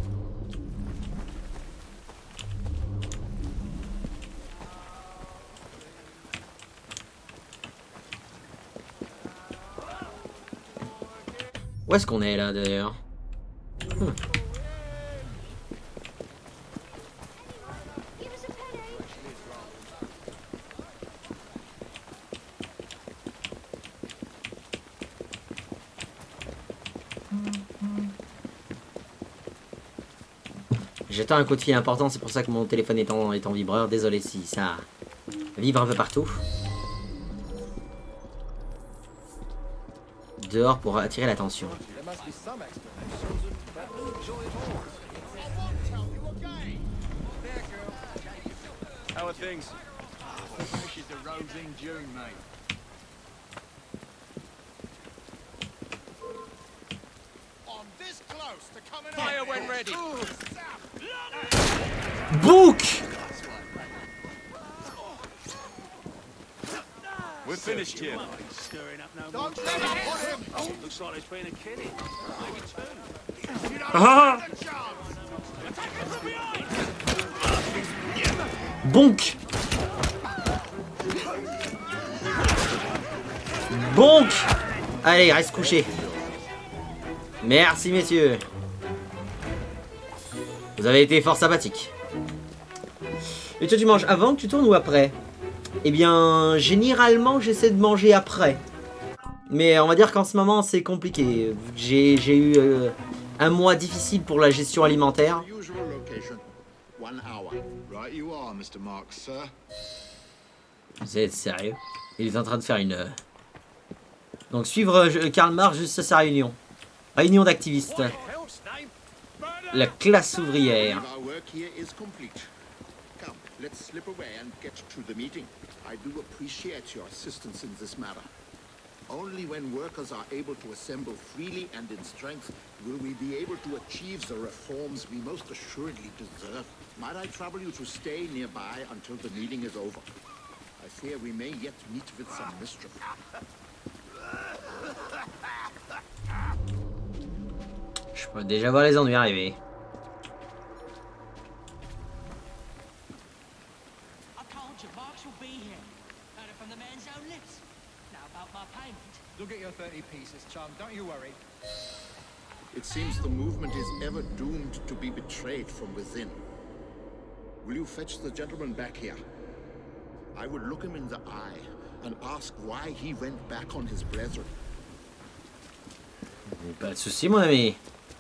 Où est-ce qu'on est là d'ailleurs? hmm. J'attends un coup de fil important, c'est pour ça que mon téléphone est en, est en vibreur. Désolé si ça vibre un peu partout. Dehors pour attirer l'attention. How are things? Fishes arose in June, mate. I'm this close to coming Fire when ready. Book. finished here. Stirring up no more. Looks like there's been a killing. Maybe two. Ah. Bonk. Bonk. Allez, reste couché. Merci, messieurs. Vous avez été fort sympathiques. Et toi, tu manges avant que tu tournes ou après? Eh bien, généralement, j'essaie de manger après. Mais on va dire qu'en ce moment, c'est compliqué. J'ai eu euh, un mois difficile pour la gestion alimentaire. Vous êtes sérieux? Il est en train de faire une... Euh... Donc, suivre euh, Karl Marx juste à sa réunion. Réunion d'activistes. La classe ouvrière. Come, let's slip away and get to the meeting. I do appreciate your assistance in this matter. Only when workers are able to assemble freely and in strength will we be able to achieve the reforms we most assuredly deserve. Might I trouble you to stay nearby until the meeting is over? I fear we may yet meet with some mischief. Je peux déjà voir les ennuis arriver. You'll get your thirty pieces, chum. Don't you worry. It seems the movement is ever doomed to be betrayed from within. Will you fetch the gentleman back here? I would look him in the eye and ask why he went back on his brethren. Pas de soucis, mon ami.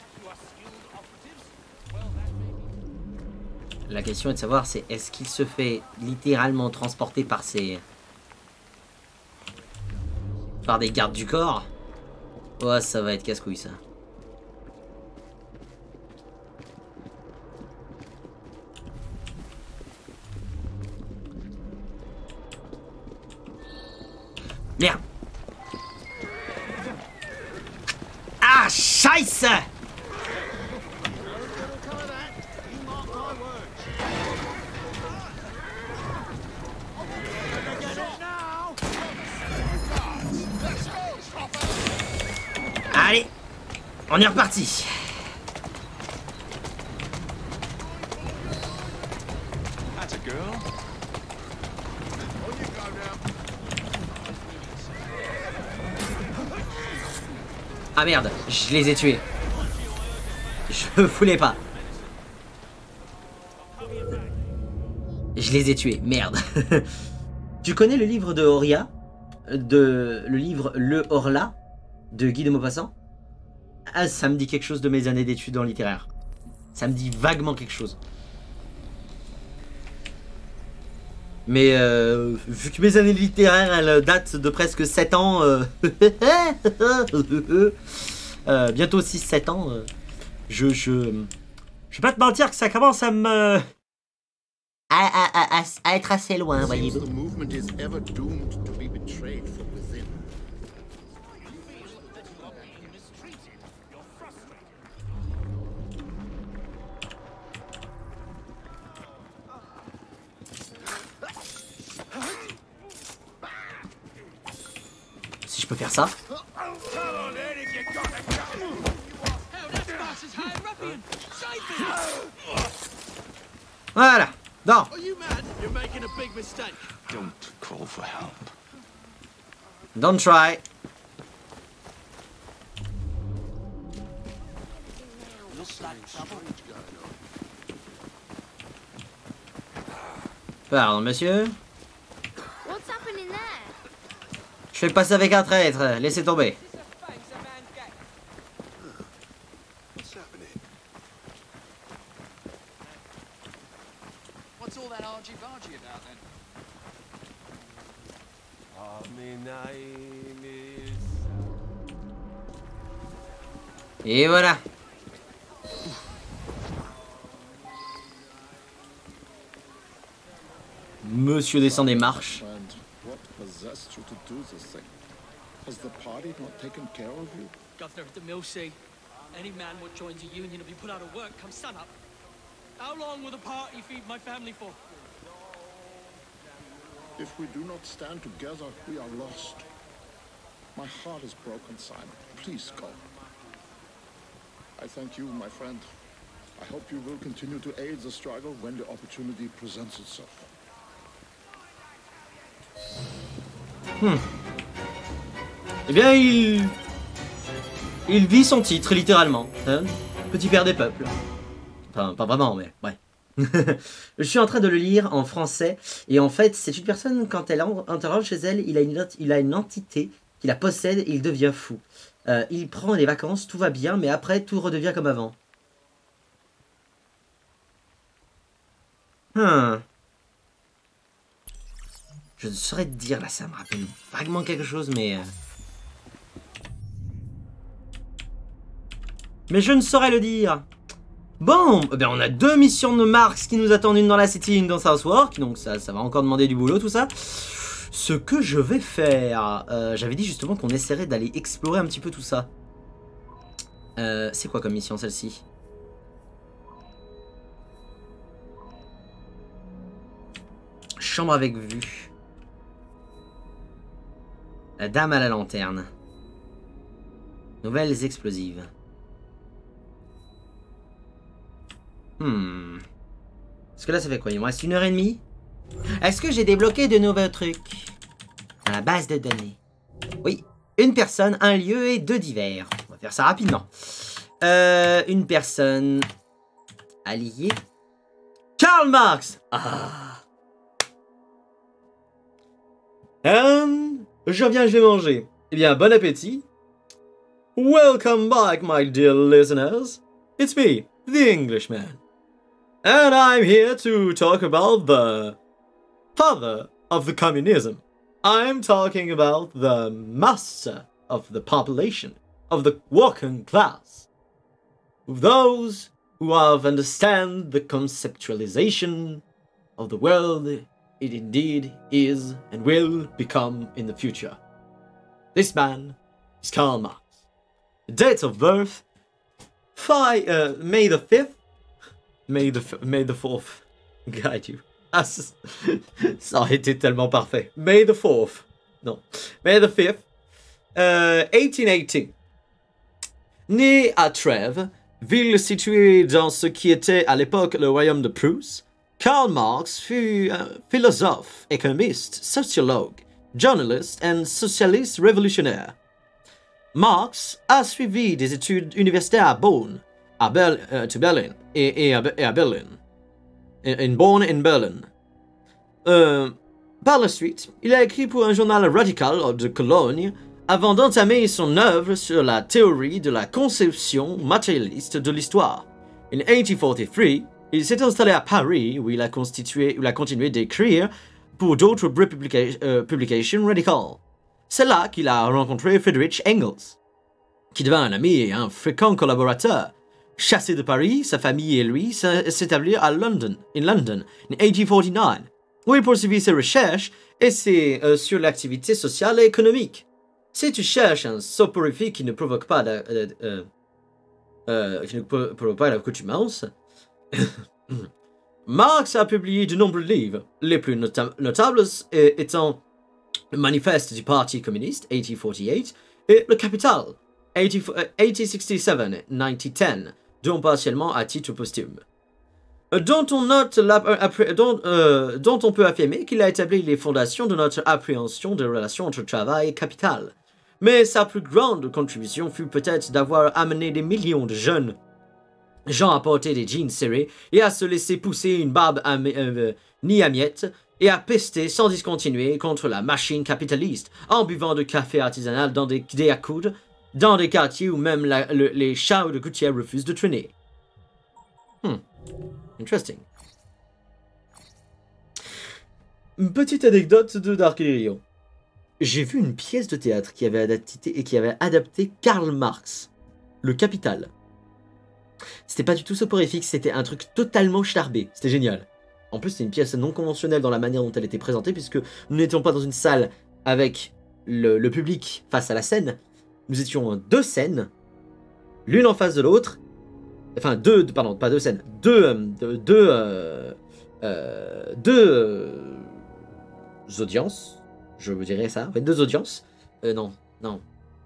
La question est de savoir, c'est est-ce qu'il se fait littéralement transporter par ses... par des gardes du corps? Ouais, ça va être casse-couille, ça. Merde. Ah, scheiße! Allez, on est reparti. Ah merde, je les ai tués. Je voulais pas. Je les ai tués, merde. Tu connais le livre de Horia? De le livre Le Horla de Guy de Maupassant? Ah, ça me dit quelque chose de mes années d'études en littéraire. Ça me dit vaguement quelque chose. Mais euh, vu que mes années littéraires elles datent de presque sept ans, euh, euh, bientôt six sept ans, euh, je, je, je vais pas te mentir que ça commence à me... à, à, à, à être assez loin, voyez-vous. Si je peux faire ça. Voilà. Non. Don't call for help. Don't try. Pardon, monsieur. What's happening there? Je fais passer avec un traître. Laissez tomber. What's all that argy-bargy about then? Oh, my name is... Et voilà. Monsieur descend des marches. What possessed you to do this thing? Has the party not taken care of you? Governor of the Millsea. Any man what joins a union will be put out of work come sun up. How long will the party feed my family for? If we do not stand together, we are lost. My heart is broken, Simon. Please go. I thank you, my friend. I hope you will continue to aid the struggle when the opportunity presents itself. Hmm. Eh bien, il... Il vit son titre, littéralement. Hein, petit père des peuples. Enfin, pas vraiment, mais ouais. Je suis en train de le lire en français. Et en fait, c'est une personne, quand elle entre chez elle, il a une, il a une entité qui la possède et il devient fou. Euh, il prend des vacances, tout va bien, mais après, tout redevient comme avant. Hmm. Je ne saurais te dire, là, ça me rappelle vaguement quelque chose, mais... Euh... Mais je ne saurais le dire. Bon, eh bien on a deux missions de Marx qui nous attendent, une dans la City, une dans Southwark, donc ça, ça va encore demander du boulot, tout ça. Ce que je vais faire... Euh, J'avais dit justement qu'on essaierait d'aller explorer un petit peu tout ça. Euh, c'est quoi comme mission, celle-ci? Chambre avec vue. La dame à la lanterne. Nouvelles explosives. Hmm. Parce que là, ça fait quoi? Il me reste une heure et demie. Est-ce que j'ai débloqué de nouveaux trucs dans la base de données? Oui. Une personne, un lieu et deux divers. On va faire ça rapidement. Euh, une personne alliée. Karl Marx. Ah. Euh, je viens, je vais manger. Eh bien, bon appétit. Welcome back, my dear listeners. It's me, the Englishman. And I'm here to talk about the father of the communism. I'm talking about the master of the population, of the working class. Those who have understand the conceptualization of the world it indeed is and will become in the future. This man is Karl Marx. Date of birth, five, uh, May the fifth. May the, May the fourth guide you. Ah, ça, ça aurait été tellement parfait. May the fourth. Non. May the fifth. Euh, eighteen eighty. Né à Trèves, ville située dans ce qui était à l'époque le royaume de Prusse, Karl Marx fut un philosophe, économiste, sociologue, journaliste et socialiste révolutionnaire. Marx a suivi des études universitaires à Bonn, à Ber uh, to Berlin et, et, à, et à Berlin. In Bonn in Berlin. Euh, par la suite, il a écrit pour un journal radical de Cologne avant d'entamer son œuvre sur la théorie de la conception matérialiste de l'histoire. En eighteen forty-three, il s'est installé à Paris où il a, constitué, où il a continué d'écrire pour d'autres publica euh, publications radicales. C'est là qu'il a rencontré Friedrich Engels, qui devint un ami et un fréquent collaborateur. Chassé de Paris, sa famille et lui s'établirent à London, in London, en eighteen forty-nine, où il poursuivit ses recherches et c'est euh, sur l'activité sociale et économique. Si tu cherches un soporifique qui ne provoque pas de, euh, euh, euh, qui ne provoque pas l'accoutumance, Marx a publié de nombreux livres, les plus nota notables étant le Manifeste du Parti communiste, eighteen forty-eight, et le Capital, eighteen sixty-seven, nineteen ten, dont partiellement à titre posthume. Dont on, note la, dont, euh, dont on peut affirmer qu'il a établi les fondations de notre appréhension des relations entre travail et capital. Mais sa plus grande contribution fut peut-être d'avoir amené des millions de jeunes gens à porter des jeans serrés et à se laisser pousser une barbe à, euh, ni à miettes et à pester sans discontinuer contre la machine capitaliste en buvant de café artisanal dans des dés à coudre, dans des quartiers où même la, le, les chats de gouttière refusent de traîner. Hmm. Interesting. Une petite anecdote de Dark Illyrio. J'ai vu une pièce de théâtre qui avait adapté, et qui avait adapté Karl Marx, Le Capital. C'était pas du tout soporifique, c'était un truc totalement charbé. C'était génial. En plus, c'était une pièce non conventionnelle dans la manière dont elle était présentée, puisque nous n'étions pas dans une salle avec le, le public face à la scène. Nous étions en deux scènes, l'une en face de l'autre. Enfin, deux, pardon, pas deux scènes, deux, deux, deux, euh, euh, deux, euh, audiences. Je vous dirais ça. Ouais, deux audiences. Euh, non, non.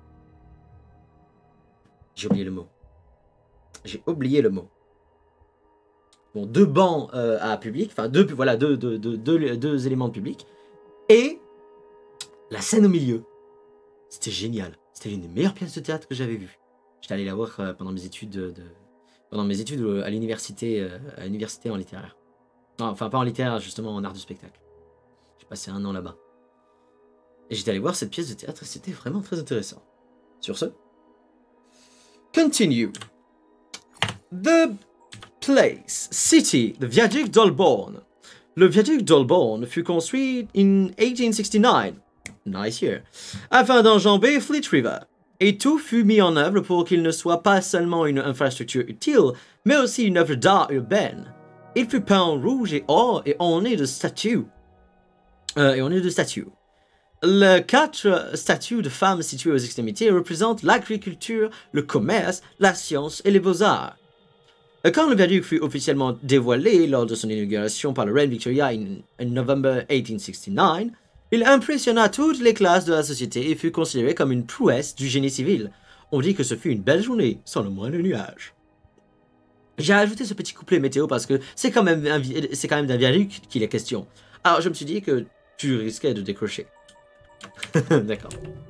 J'ai oublié le mot. J'ai oublié le mot. Bon, deux bancs euh, à public. Enfin, deux, voilà, deux, deux, deux, deux, deux éléments de public. Et la scène au milieu. C'était génial. C'était l'une des meilleures pièces de théâtre que j'avais vues. J'étais allé la voir euh, pendant mes études de, de pendant mes études à l'université euh, à l'université en littéraire. Non, enfin pas en littéraire, justement en art du spectacle. J'ai passé un an là-bas. Et j'étais allé voir cette pièce de théâtre et c'était vraiment très intéressant. Sur ce, continue. The place, city, the viaduc d'Holborn. Le viaduc d'Holborn fut construit en eighteen sixty-nine. Nice year. Afin d'enjamber Fleet River. Et tout fut mis en œuvre pour qu'il ne soit pas seulement une infrastructure utile, mais aussi une œuvre d'art urbaine. Il fut peint en rouge et or et orné de statues. Euh, et orné de statues. Les quatre statues de femmes situées aux extrémités représentent l'agriculture, le commerce, la science et les beaux-arts. Quand le viaduc fut officiellement dévoilé lors de son inauguration par la reine Victoria en novembre eighteen sixty-nine, il impressionna toutes les classes de la société et fut considéré comme une prouesse du génie civil. On dit que ce fut une belle journée, sans le moindre nuage. J'ai ajouté ce petit couplet météo parce que c'est quand même un, c'est quand même d'un viaduc qu'il est question. Alors je me suis dit que tu risquais de décrocher. D'accord.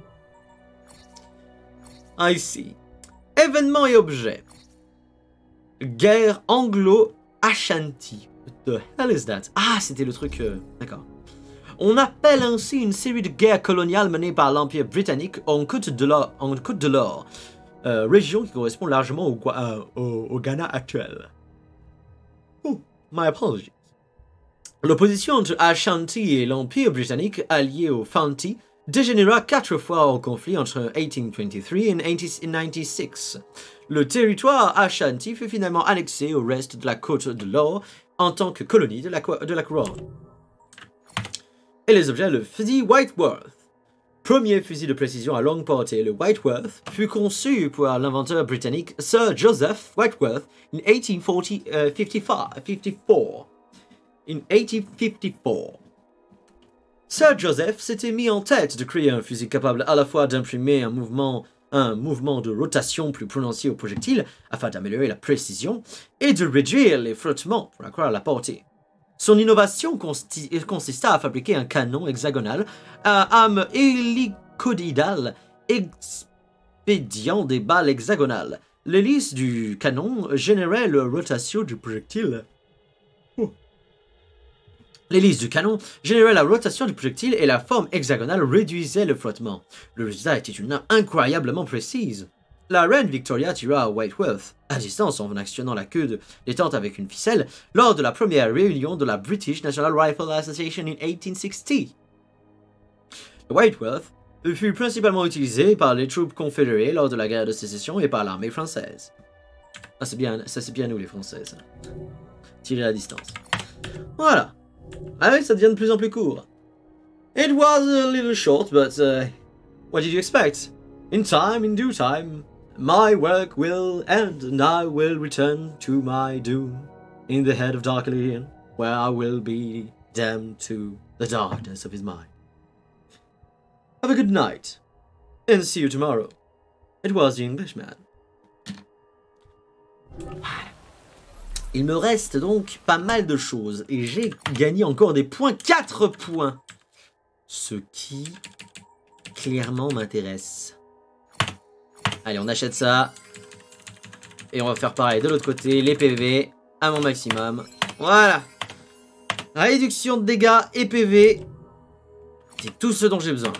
I see. Événements et objets. Guerre anglo-Ashanti. What the hell is that? Ah, c'était le truc... Euh... D'accord. On appelle ainsi une série de guerres coloniales menées par l'Empire britannique en Côte de l'Or, en Côte de l'Or, euh, région qui correspond largement au, euh, au, au Ghana actuel. Oh, my apologies. L'opposition entre Ashanti et l'Empire britannique allié aux Fanti dégénéra quatre fois en conflit entre eighteen twenty-three et eighteen ninety-six. Le territoire Ashanti fut finalement annexé au reste de la Côte de l'Or en tant que colonie de la, de la couronne. Et les objets, le fusil Whiteworth. Premier fusil de précision à longue portée, le Whiteworth fut conçu par l'inventeur britannique Sir Joseph Whiteworth en eighteen fifty-four. In eighteen fifty-four. Sir Joseph s'était mis en tête de créer un fusil capable à la fois d'imprimer un mouvement, un mouvement de rotation plus prononcé au projectile afin d'améliorer la précision et de réduire les frottements pour accroître la portée. Son innovation consista à fabriquer un canon hexagonal à âme hélicoïdale expédiant des balles hexagonales. L'hélice du canon générait la rotation du projectile. Oh. L'hélice du canon générait la rotation du projectile et la forme hexagonale réduisait le frottement. Le résultat était une arme incroyablement précise. La reine Victoria tira à Whiteworth, à distance en actionnant la queue de détente avec une ficelle, lors de la première réunion de la British National Rifle Association en eighteen sixty. Le Whiteworth fut principalement utilisé par les troupes confédérées lors de la guerre de sécession et par l'armée française. Ah, c'est bien, ça c'est bien nous les Françaises. Tirer à distance. Voilà. Ah oui, ça devient de plus en plus court. It was a little short, but uh, what did you expect? In time, in due time, my work will end, and I will return to my doom in the head of Dark Illyrian, where I will be damned to the darkness of his mind. Have a good night, and see you tomorrow. It was the Englishman. Il me reste donc pas mal de choses, et j'ai gagné encore des points, quatre points. Ce qui, clairement, m'intéresse. Allez, on achète ça. Et on va faire pareil de l'autre côté, les P V à mon maximum. Voilà. Réduction de dégâts et P V. C'est tout ce dont j'ai besoin.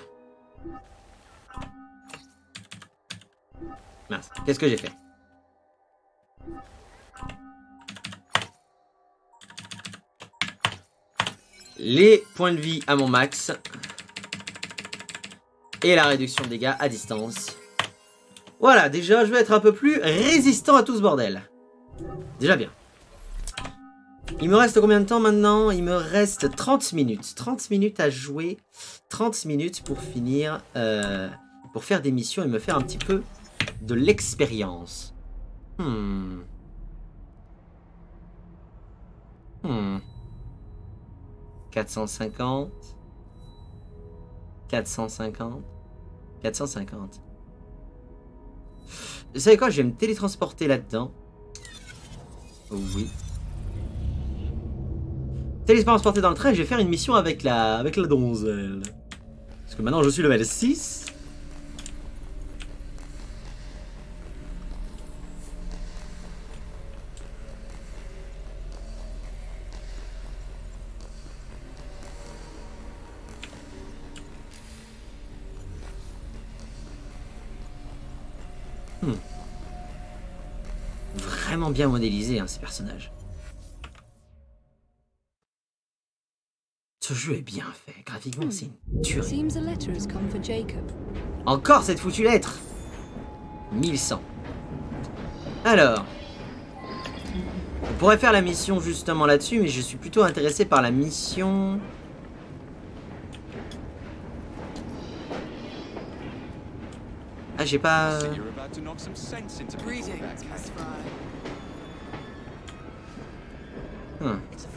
Mince, qu'est-ce que j'ai fait? Les points de vie à mon max. Et la réduction de dégâts à distance. Voilà, déjà, je vais être un peu plus résistant à tout ce bordel. Déjà bien. Il me reste combien de temps maintenant? Il me reste trente minutes. trente minutes à jouer. trente minutes pour finir, euh, pour faire des missions et me faire un petit peu de l'expérience. Hmm. Hmm. quatre cent cinquante. quatre cent cinquante. quatre cent cinquante. Vous savez quoi, je vais me télétransporter là-dedans. Oui. Télétransporter dans le train et je vais faire une mission avec la, avec la donzelle. Parce que maintenant je suis level six. Hmm. Vraiment bien modélisé, hein, ces personnages. Ce jeu est bien fait, graphiquement c'est une tuerie. Seems a letter has come for Jacob. Encore cette foutue lettre. mille cent. Alors, on pourrait faire la mission justement là-dessus, mais je suis plutôt intéressé par la mission... Ah, j'ai pas... Hmm.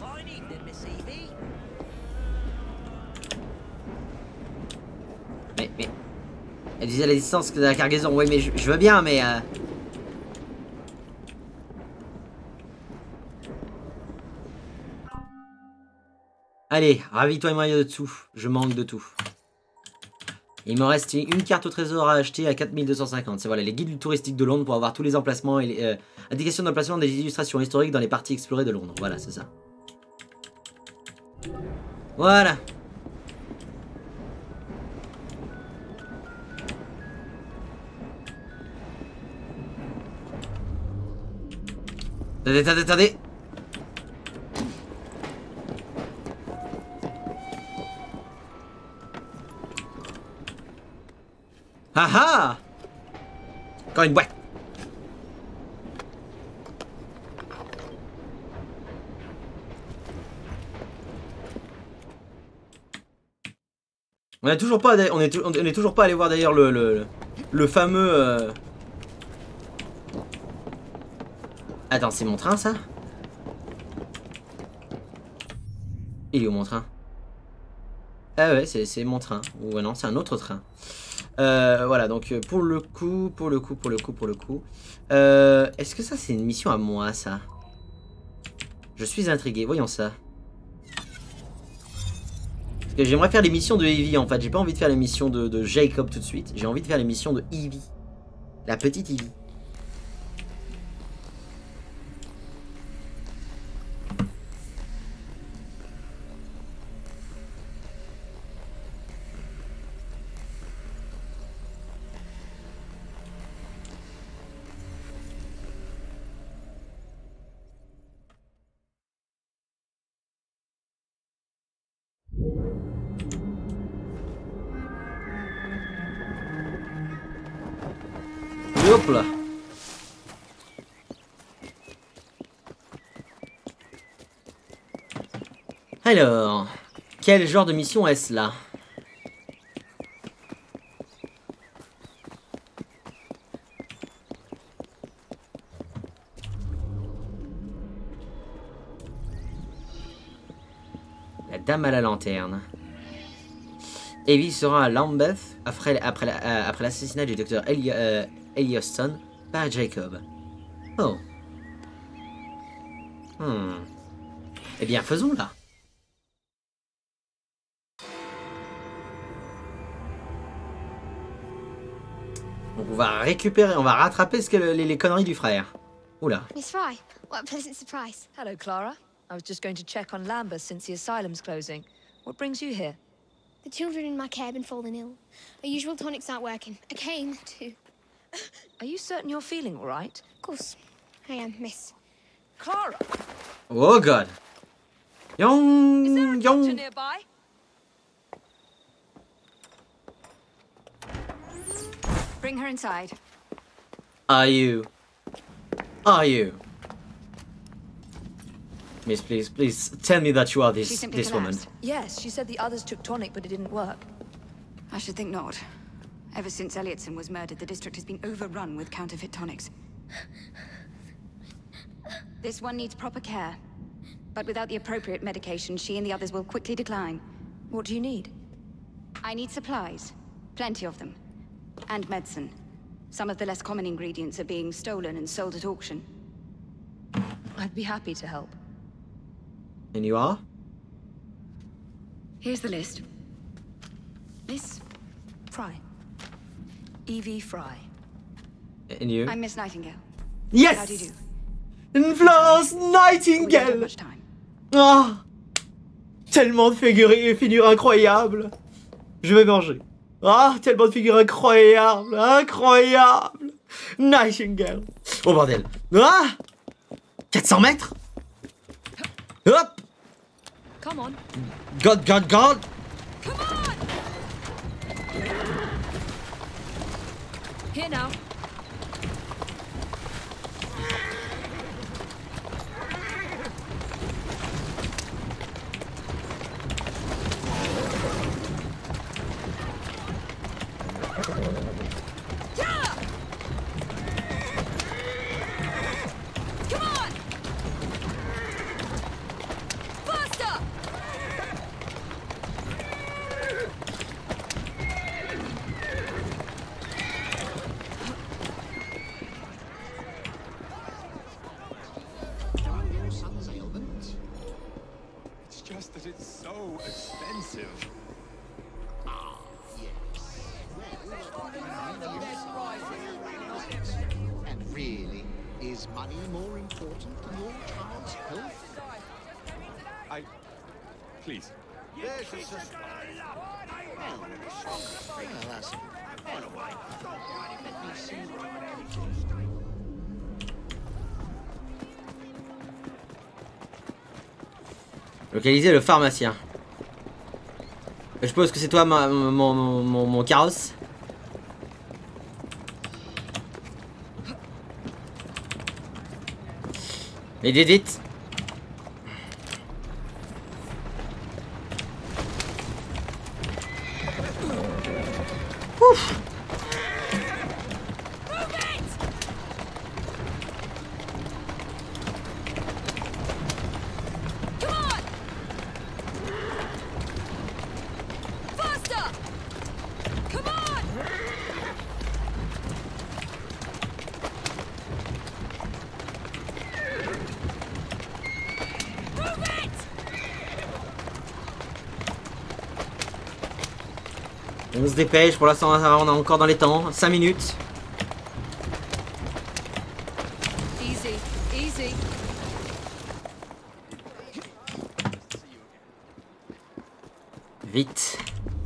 Mais, mais... Elle disait la distance de la cargaison, oui, mais je, je veux bien, mais... Euh... Allez, ravitaille-moi de tout. Je manque de tout. Il me reste une carte au trésor à acheter à quatre mille deux cent cinquante. C'est voilà, les guides touristiques de Londres pour avoir tous les emplacements et les euh, indications d'emplacement des illustrations historiques dans les parties explorées de Londres. Voilà, c'est ça. Voilà. Attendez, attendez, attendez. Ah ah! Encore une boîte. On a toujours pas, on est, on est toujours pas allé voir d'ailleurs le, le le fameux. Euh... Attends, c'est mon train ça? Il est où mon train? Ah ouais, c'est mon train. Ou non, c'est un autre train. Euh, voilà, donc pour le coup, pour le coup, pour le coup, pour le coup. Euh, Est-ce que ça c'est une mission à moi ça? Je suis intrigué, voyons ça. Parce que j'aimerais faire les missions de Evie en fait. J'ai pas envie de faire les missions de, de Jacob tout de suite. J'ai envie de faire les missions de Evie. La petite Evie. Hop là. Alors, quel genre de mission est-ce là? La dame à la lanterne. Evie sera à Lambeth après, après, euh, après l'assassinat du docteur Eli euh, Eliasson par Jacob. Oh. Hmm. Eh bien, faisons-la. Donc on va récupérer, on va rattraper ce que le, les, les conneries du frère. Oula. Miss Fry, what a pleasant surprise. Hello, Clara. I was just going to check on Lambeth since the asylum's closing. What brings you here? The children in my care have been falling ill. Our usual tonics aren't working. I came to... Are you certain you're feeling all right? Of course, I am, miss. Clara! Oh god. Young, Is there a young. doctor nearby? Bring her inside. Are you? Are you? Miss, please, please tell me that you are this this woman. Yes, she said the others took tonic, but it didn't work. I should think not. Ever since Elliotson was murdered, the district has been overrun with counterfeit tonics. This one needs proper care. But without the appropriate medication, she and the others will quickly decline. What do you need? I need supplies. Plenty of them. And medicine. Some of the less common ingredients are being stolen and sold at auction. I'd be happy to help. And you are? Here's the list. Miss Fry. Evie Fry. And you? I'm Miss Nightingale. Yes! How do you do? Florence Nightingale! Ah! Tellement de figures, figures incroyables! Je vais manger. Ah! Tellement de figures incroyables! Incroyables! Nightingale! Oh bordel! Ah! quatre cents mètres? Hop! Come on. God, God, God! Come on! Here now. Please. There's a sus- Oh, that's... Anyway, let me see. Localiser le pharmacien. Je suppose que c'est toi ma, mon, mon, mon, mon carrosse. Les dédites. Ouf. On se dépêche, pour l'instant on est encore dans les temps, cinq minutes. Easy, easy. Vite.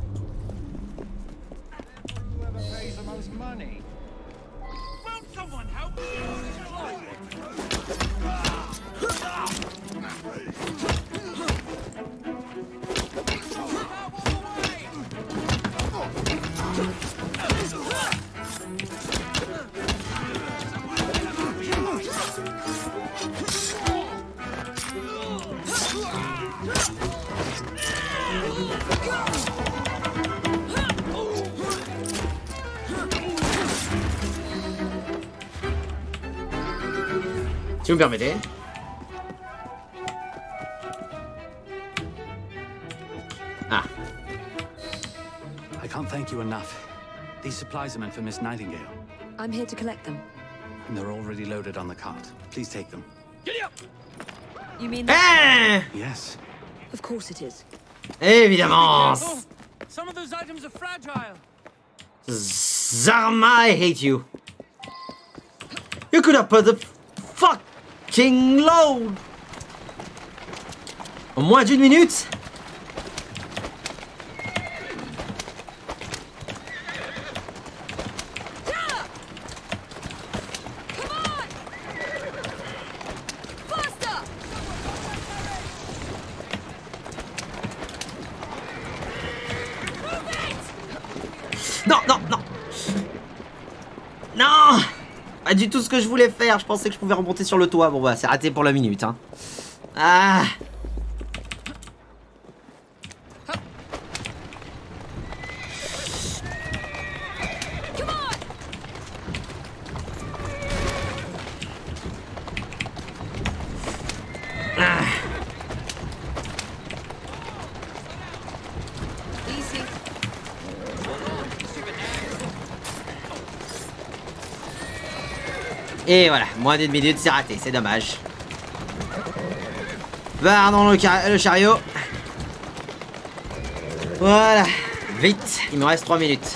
Si vous me permettez. Ah. I can't thank you enough. These supplies are meant for Miss Nightingale. I'm here to collect them. And they're already loaded on the cart. Please take them. Giddy up! You mean that? Eh! Yes. Of course it is. Évidemment. Some of those items are fragile. Zarma, I hate you. You could have put the fucking load. En moins d'une minute. Non, non, non. Non. Pas du tout ce que je voulais faire. Je pensais que je pouvais remonter sur le toit. Bon bah c'est raté pour la minute hein. Ah. Et voilà, moins d'une minute, c'est raté, c'est dommage. Pardon le, le chariot. Voilà, vite, il me reste trois minutes.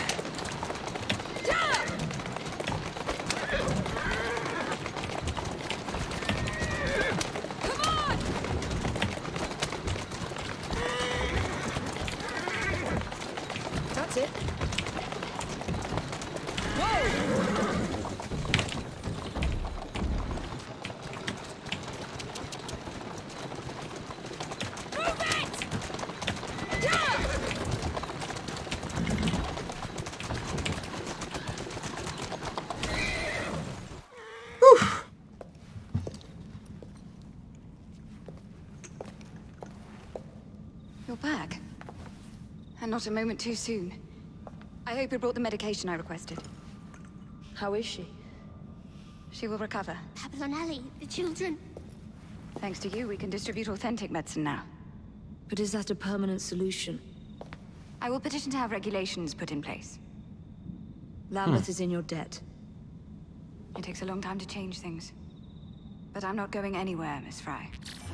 You're back. And not a moment too soon. I hope you brought the medication I requested. How is she? She will recover. Pablo and Ellie, the children. Thanks to you, we can distribute authentic medicine now. But is that a permanent solution? I will petition to have regulations put in place. Lambeth hmm. is in your debt. It takes a long time to change things. But I'm not going anywhere, Miss Fry.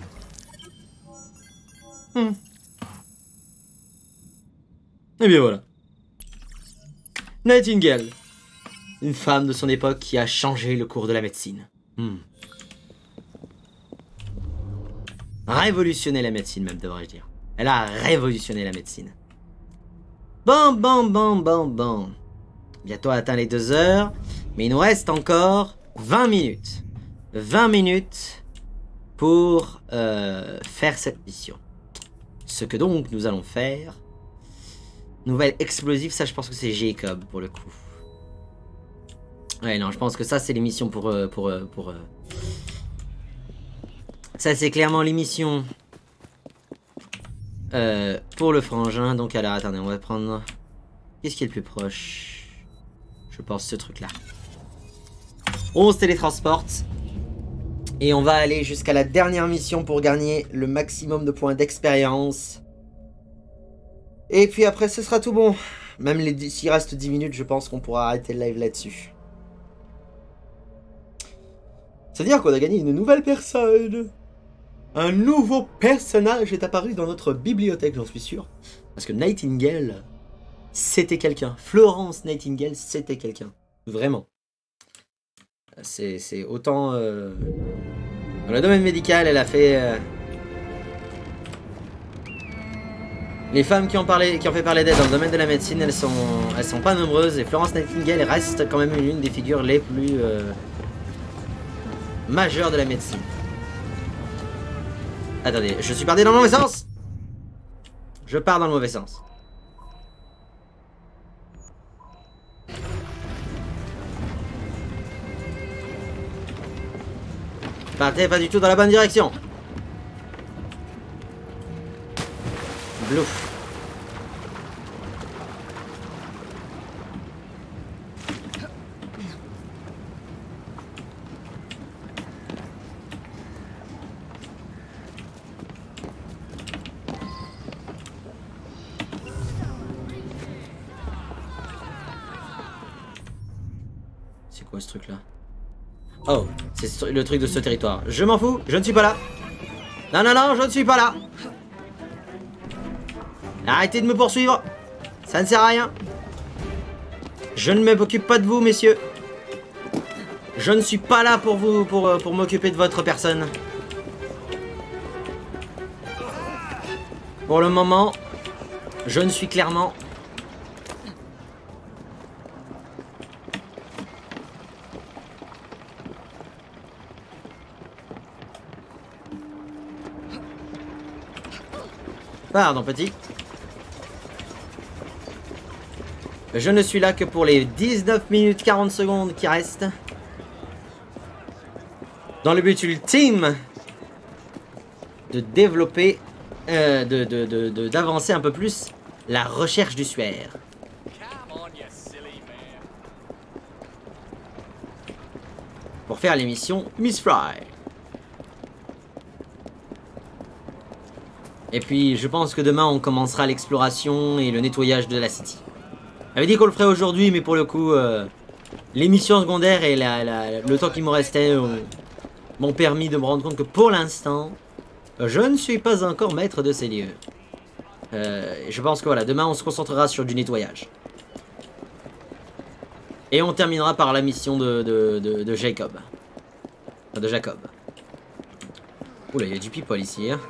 Hmm. Et bien voilà. Nightingale. Une femme de son époque qui a changé le cours de la médecine. Hmm. Révolutionné la médecine même, devrais-je dire. Elle a révolutionné la médecine. Bon, bon, bon, bon, bon. Bientôt atteint les deux heures. Mais il nous reste encore vingt minutes. vingt minutes pour euh, faire cette mission. Ce que donc nous allons faire... Nouvelle explosive, ça je pense que c'est Jacob pour le coup. Ouais non, je pense que ça c'est l'émission pour... Euh, pour, euh, pour euh... Ça c'est clairement l'émission euh, pour le frangin. Donc alors attendez, on va prendre... Qu'est-ce qui est le plus proche? Je pense ce truc là. On se télétransporte. Et on va aller jusqu'à la dernière mission pour gagner le maximum de points d'expérience. Et puis après ce sera tout bon. Même s'il reste dix minutes, je pense qu'on pourra arrêter le live là-dessus. C'est-à-dire qu'on a gagné une nouvelle personne. Un nouveau personnage est apparu dans notre bibliothèque, j'en suis sûr. Parce que Nightingale, c'était quelqu'un. Florence Nightingale, c'était quelqu'un. Vraiment. C'est autant... Euh... Dans le domaine médical, elle a fait... Euh... Les femmes qui ont, parlé, qui ont fait parler d'elle dans le domaine de la médecine, elles sont, elles sont pas nombreuses. Et Florence Nightingale reste quand même l'une des figures les plus euh, majeures de la médecine. Attendez, je suis parti dans le mauvais sens. Je pars dans le mauvais sens. Partez pas du tout dans la bonne direction. Blouf. C'est quoi ce truc là? Oh, c'est le truc de ce territoire. Je m'en fous, je ne suis pas là. Non, non, non, je ne suis pas là. Arrêtez de me poursuivre. Ça ne sert à rien. Je ne m'occupe pas de vous, messieurs. Je ne suis pas là pour vous, pour, pour m'occuper de votre personne. Pour le moment, je ne suis clairement... Pardon, petit. Je ne suis là que pour les dix-neuf minutes quarante secondes qui restent. Dans le but ultime de développer, euh, de, de, de, de, d'avancer un peu plus la recherche du suaire. Pour faire l'émission Miss Fry. Et puis je pense que demain on commencera l'exploration et le nettoyage de la city. On avait dit qu'on le ferait aujourd'hui, mais pour le coup, euh, les missions secondaires et la, la, le temps qui me restait euh, m'ont permis de me rendre compte que pour l'instant, je ne suis pas encore maître de ces lieux. Euh, je pense que voilà, demain on se concentrera sur du nettoyage. Et on terminera par la mission de, de, de, de Jacob. Enfin, de Jacob. Oula, il y a du people ici. Hein.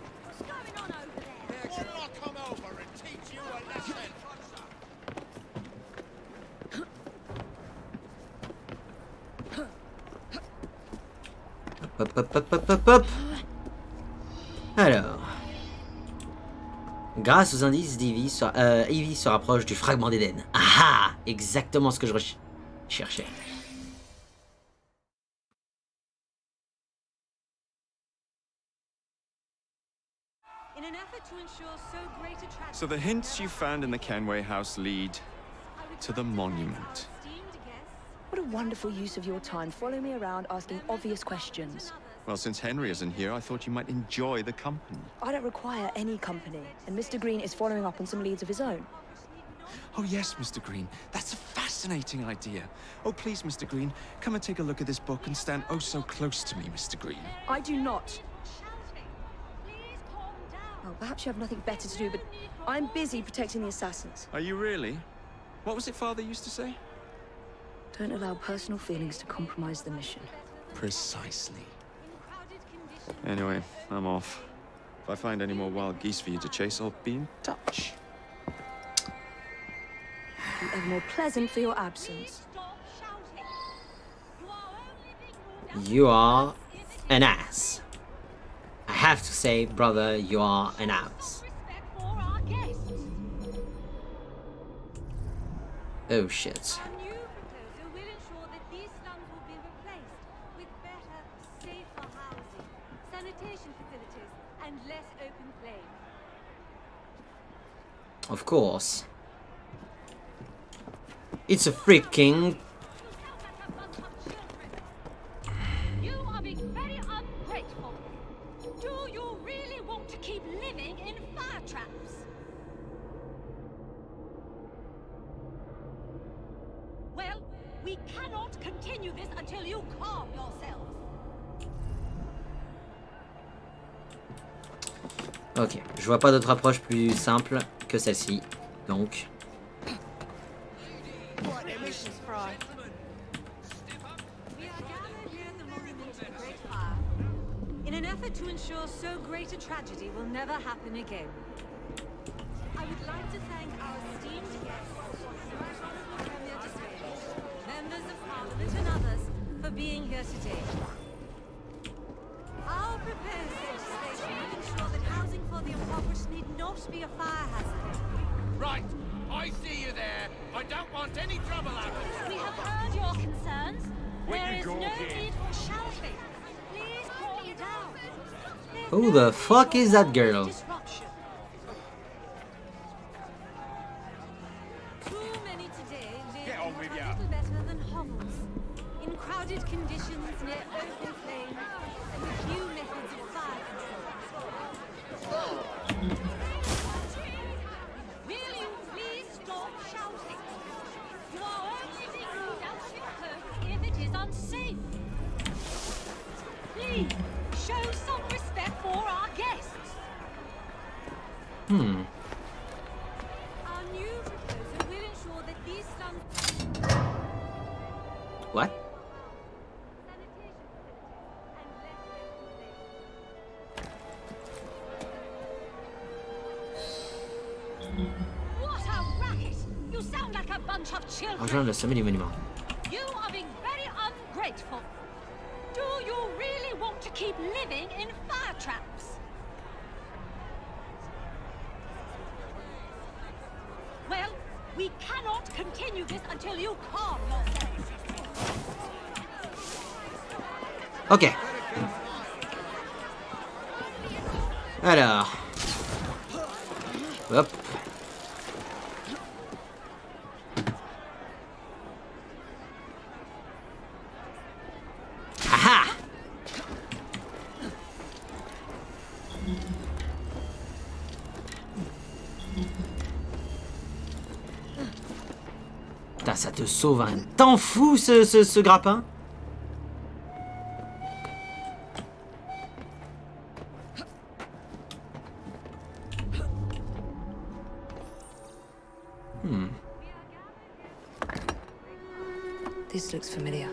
Hop, hop, hop, hop, hop, hop. Alors. Grâce aux indices d'Ivy, se, euh, Ivy se rapproche du fragment d'Eden. Ah ah! Exactement ce que je recherchais. cherchais. So the hints you found in the Kenway house lead to the monument. What a wonderful use of your time, following me around asking obvious questions. Well, since Henry isn't here, I thought you might enjoy the company. I don't require any company, and Mister Green is following up on some leads of his own. Oh yes, Mister Green. That's a fascinating idea. Oh please, Mister Green, come and take a look at this book and stand oh so close to me, Mister Green. I do not. Well, perhaps you have nothing better to do, but I'm busy protecting the assassins. Are you really? What was it Father used to say? Don't allow personal feelings to compromise the mission. Precisely. Anyway, I'm off. If I find any more wild geese for you to chase, I'll be in touch. Be ever more pleasant for your absence. You are an ass. I have to say, brother, you are an ass. Oh shit. Of course. It's a freaking... You are being very ungrateful. Do you really want to keep living in fire traps? Well, we cannot continue this until you calm yourselves. Ok, je vois pas d'autre approche plus simple que celle-ci, donc... In an effort to ensure so great a tragedy will never happen again. I would like to thank our esteemed guests, members of Parliament and others, for being here today. Our proposed legislation will ensure that housing for the impoverished need not be a fire hazard. Right, I see you there. I don't want any trouble out of We have heard your concerns. We There can is go no again. need for shouting. Please calm down. Who the fuck is that girl? Disruption. Too many today live Get on with a ya. little better than hovels, in crowded conditions near open flames and with few methods of fire control. Will you please stop shouting? You are only being moved out of your home if it is unsafe. Please, show some respect for our guests. Hmm. Our new proposal will ensure that these slums... What? What a racket! You sound like a bunch of children. Rejoindre le sommet du monument. You are being very ungrateful. Do you really want to keep living in fire traps? Well, we cannot continue this until you calm yourselves. Ok. Alors. Hop. Haha. Putain, ça te sauve un temps fou, ce, ce, ce grappin. Hmm. This looks familiar.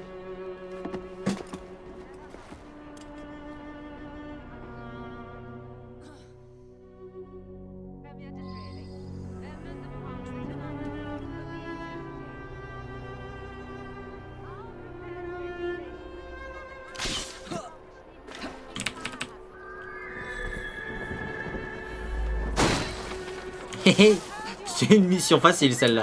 C'est une mission facile celle-là.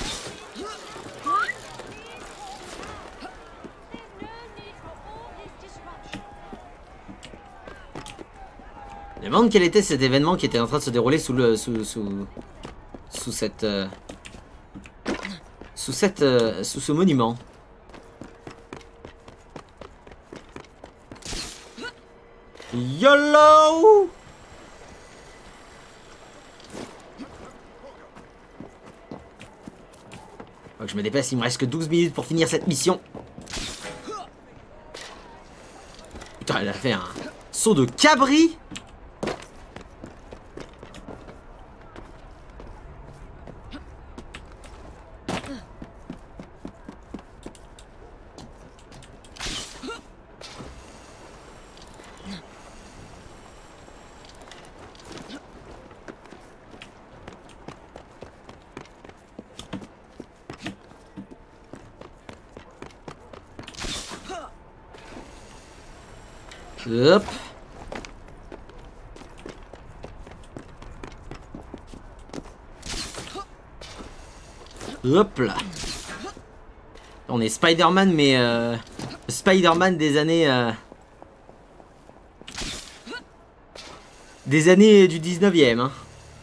Je me demande quel était cet événement qui était en train de se dérouler sous le sous sous sous cette euh, sous cette euh, sous ce monument. YOLO! Faut que je me dépêche, il me reste que douze minutes pour finir cette mission. Putain, elle a fait un saut de cabri. Hop. Hop là. On est Spider-Man, mais euh, Spider-Man des années euh, des années du dix-neuvième hein.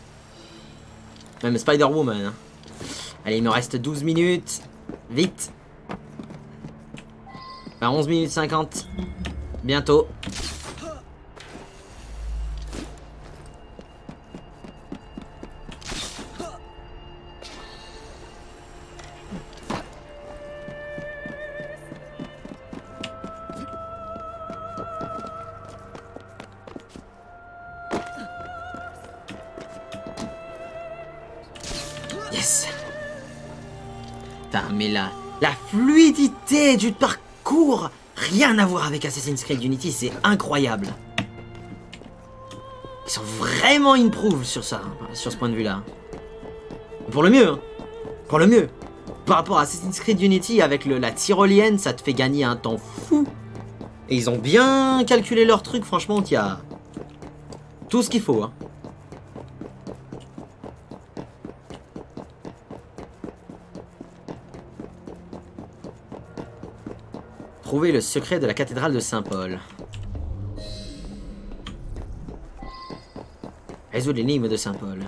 Même Spider-Woman hein. Allez, il me reste douze minutes. Vite. À onze minutes cinquante. Bientôt. Yes. Putain, mais la, la fluidité du parcours, rien à voir avec Assassin's Creed Unity, c'est incroyable. Ils sont vraiment improved sur ça, sur ce point de vue-là. Pour le mieux, hein. Pour le mieux. Par rapport à Assassin's Creed Unity, avec le, la tyrolienne, ça te fait gagner un temps fou. Et ils ont bien calculé leur truc, franchement, il y a tout ce qu'il faut, hein. Trouver le secret de la cathédrale de Saint-Paul. Résoudre l'énigme de Saint-Paul.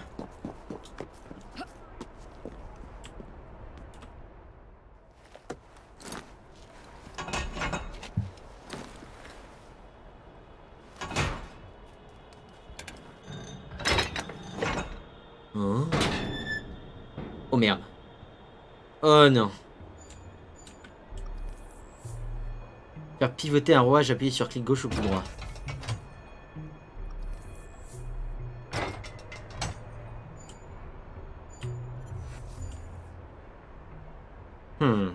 Oh. Oh merde. Oh non. Faire pivoter un rouage, appuyer sur clic gauche ou clic droit. Hmm.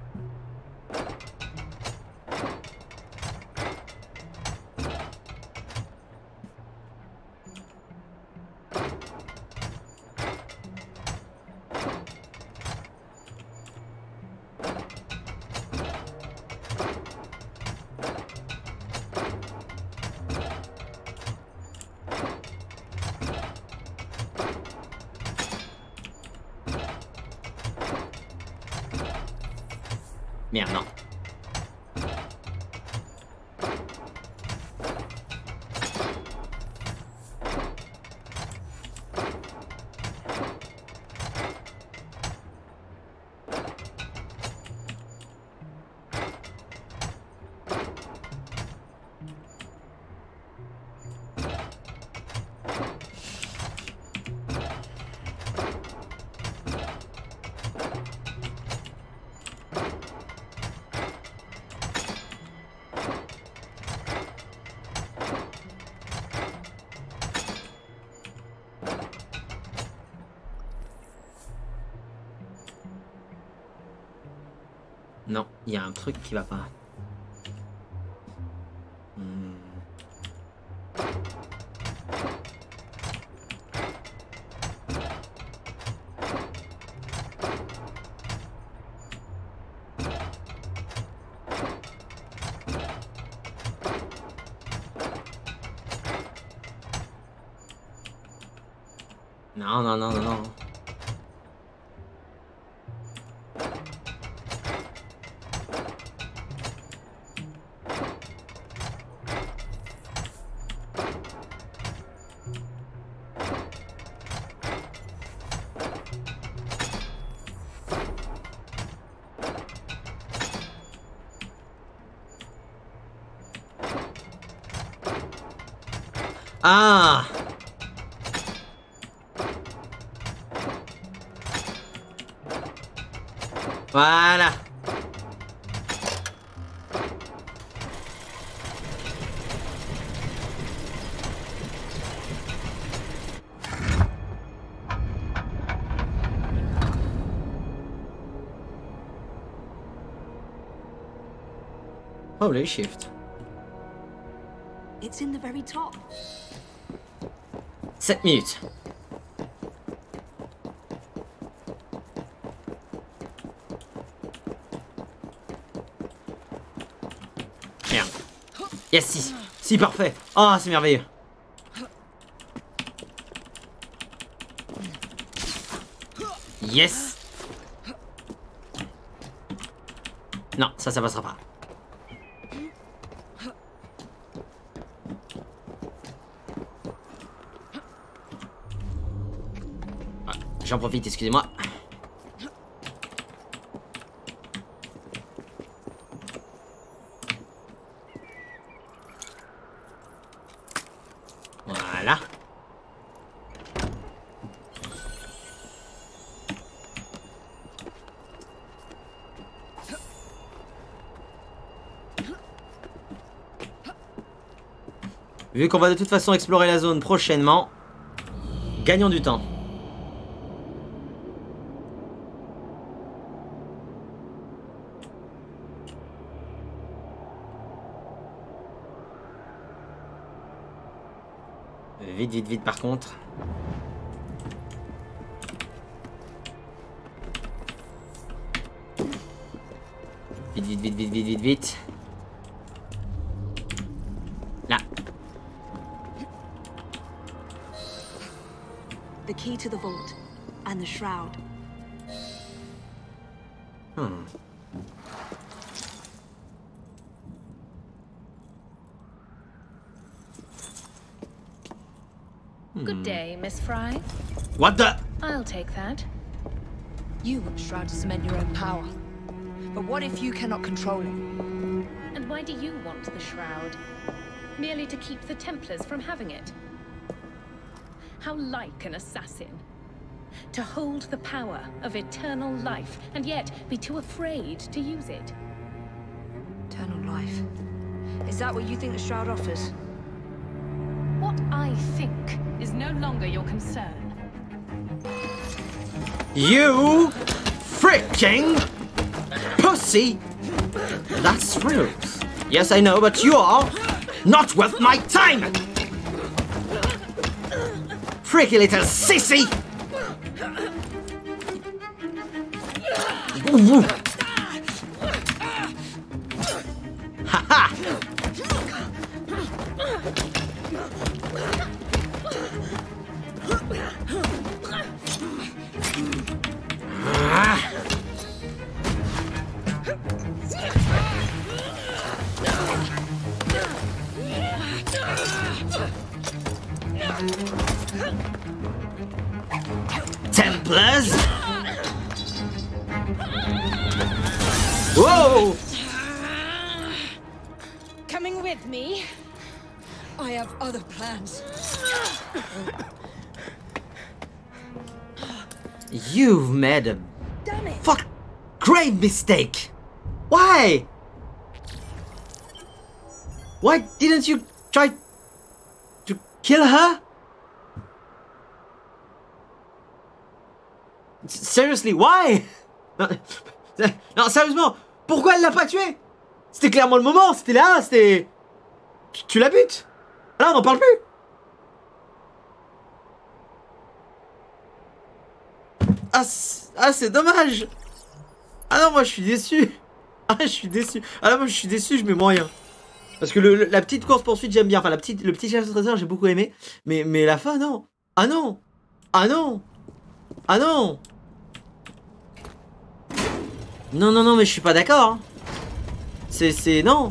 Merde, non. Non, il y a un truc qui va pas. Hmm. Non, non, non, non, non. Ah! Voilà. Holy shift. It's in the very top. sept minutes. Merde. Yes, si. Si, parfait. Ah, oh, c'est merveilleux. Yes. Non, ça, ça passera pas. J'en profite, excusez-moi. Voilà. Vu qu'on va de toute façon explorer la zone prochainement, gagnons du temps. Vite, vite, vite par contre. Vite, vite, vite, vite, vite, vite, vite. Là. The key to the vault and the shroud. Hmm. Good day, Miss Fry. What the? I'll take that. You want the shroud to cement your own power. But what if you cannot control it? And why do you want the shroud? Merely to keep the Templars from having it? How like an assassin. To hold the power of eternal life, and yet be too afraid to use it. Eternal life. Is that what you think the shroud offers? What I think is no longer your concern. You freaking pussy! That's rude. Yes, I know, but you are not worth my time! Freaky little sissy! Ooh. Ha ha! Templars? Whoa! Coming with me? I have other plans. You've made a fuck great mistake. Why? Why didn't you try to kill her? S- Seriously, why? Non, non, sérieusement, Pourquoi elle l'a pas tué? C'était clairement le moment, c'était là, c'était... Tu, tu la butes. Là, on n'en parle plus. Ah, ah c'est dommage. Ah non, moi je suis déçu. Ah, je suis déçu. Ah là, moi je suis déçu, je mets moyen. Parce que le, le, la petite course poursuite, j'aime bien. Enfin, la petite, le petit chasse au trésor, j'ai beaucoup aimé. Mais, mais la fin, non. Ah non. Ah non. Ah non. Non, non, non, mais je suis pas d'accord. Hein. C'est, c'est... Non.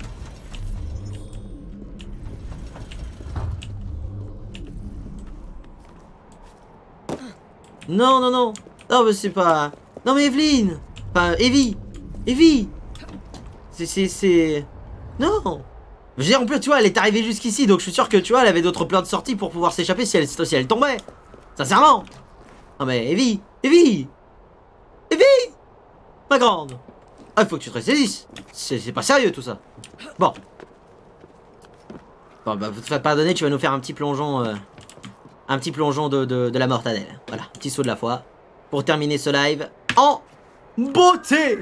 Non, non, non. Non, mais c'est pas... Non, mais Evelyn. Enfin, Evie. Evie. C'est, c'est, c'est... Non. Je veux dire, en plus, tu vois, elle est arrivée jusqu'ici, donc je suis sûr que, tu vois, elle avait d'autres plans de sortie pour pouvoir s'échapper si elle, si elle tombait. Sincèrement. Non, mais Evie. Evie. Evie. Ma grande. Ah, il faut que tu te ressaisisses. C'est pas sérieux, tout ça. Bon. Bon, bah, vous te faites pardonner, tu vas nous faire un petit plongeon... Euh, un petit plongeon de, de, de la mortadelle. Voilà, petit saut de la foi. Pour terminer ce live en beauté.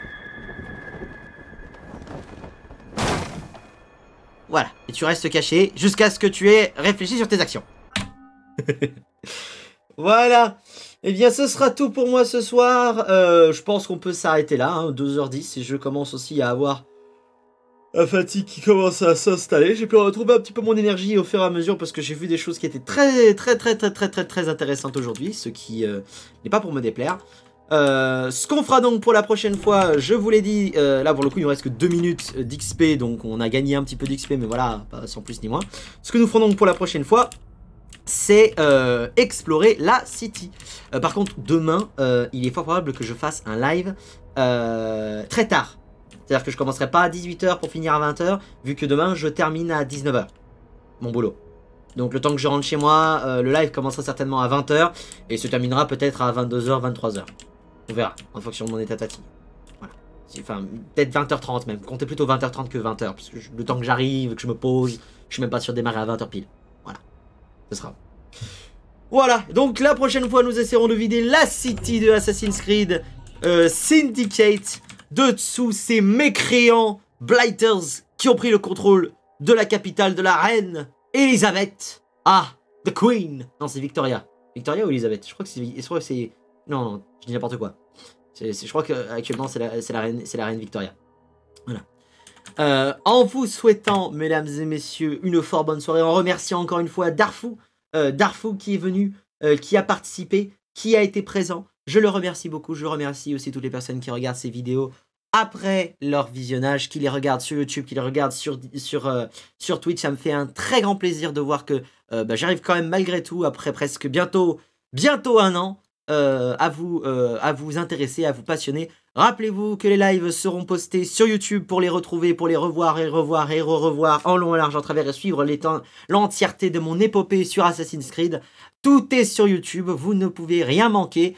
Voilà, et tu restes caché jusqu'à ce que tu aies réfléchi sur tes actions. Voilà. Et eh bien, ce sera tout pour moi ce soir. Euh, je pense qu'on peut s'arrêter là, hein, deux heures dix, et je commence aussi à avoir la fatigue qui commence à s'installer. J'ai pu retrouver un petit peu mon énergie au fur et à mesure parce que j'ai vu des choses qui étaient très très très très très très très intéressantes aujourd'hui, ce qui euh, n'est pas pour me déplaire. Euh, ce qu'on fera donc pour la prochaine fois, je vous l'ai dit, euh, là pour le coup il nous reste que deux minutes d'X P, donc on a gagné un petit peu d'X P, mais voilà, pas sans plus ni moins. Ce que nous ferons donc pour la prochaine fois, c'est euh, explorer la city. Euh, par contre, demain, euh, il est fort probable que je fasse un live euh, très tard. C'est-à-dire que je commencerai pas à dix-huit heures pour finir à vingt heures, vu que demain je termine à dix-neuf heures, mon boulot. Donc le temps que je rentre chez moi, euh, le live commencera certainement à vingt heures, et se terminera peut-être à vingt-deux heures, vingt-trois heures. On verra, en fonction de mon état de fatigue. Voilà. Enfin, peut-être vingt heures trente même. Comptez plutôt vingt heures trente que vingt heures, parce que je, le temps que j'arrive, que je me pose, je suis même pas sûr de démarrer à vingt heures pile. Voilà. Ce sera. Voilà, donc la prochaine fois nous essaierons de vider la city de Assassin's Creed euh, Syndicate de dessous ces mécréants Blighters qui ont pris le contrôle de la capitale de la reine Elisabeth. Ah, the Queen. Non, c'est Victoria. Victoria ou Elisabeth? Je crois que c'est... Non, non, je dis n'importe quoi. C est, c est, je crois qu'actuellement c'est la, la, reine, la reine Victoria. Voilà. Euh, en vous souhaitant, mesdames et messieurs, une fort bonne soirée, en remerciant encore une fois Darfou, euh, Darfou qui est venu, euh, qui a participé, qui a été présent. Je le remercie beaucoup. Je remercie aussi toutes les personnes qui regardent ces vidéos après leur visionnage, qui les regardent sur YouTube, qui les regardent sur, sur, euh, sur Twitch. Ça me fait un très grand plaisir de voir que euh, bah, j'arrive quand même malgré tout, après presque bientôt, bientôt un an, euh, à, vous, euh, à vous intéresser, à vous passionner. Rappelez-vous que les lives seront postés sur YouTube pour les retrouver, pour les revoir et revoir et re-revoir en long et large en travers et suivre l'entièreté de mon épopée sur Assassin's Creed. Tout est sur YouTube, vous ne pouvez rien manquer.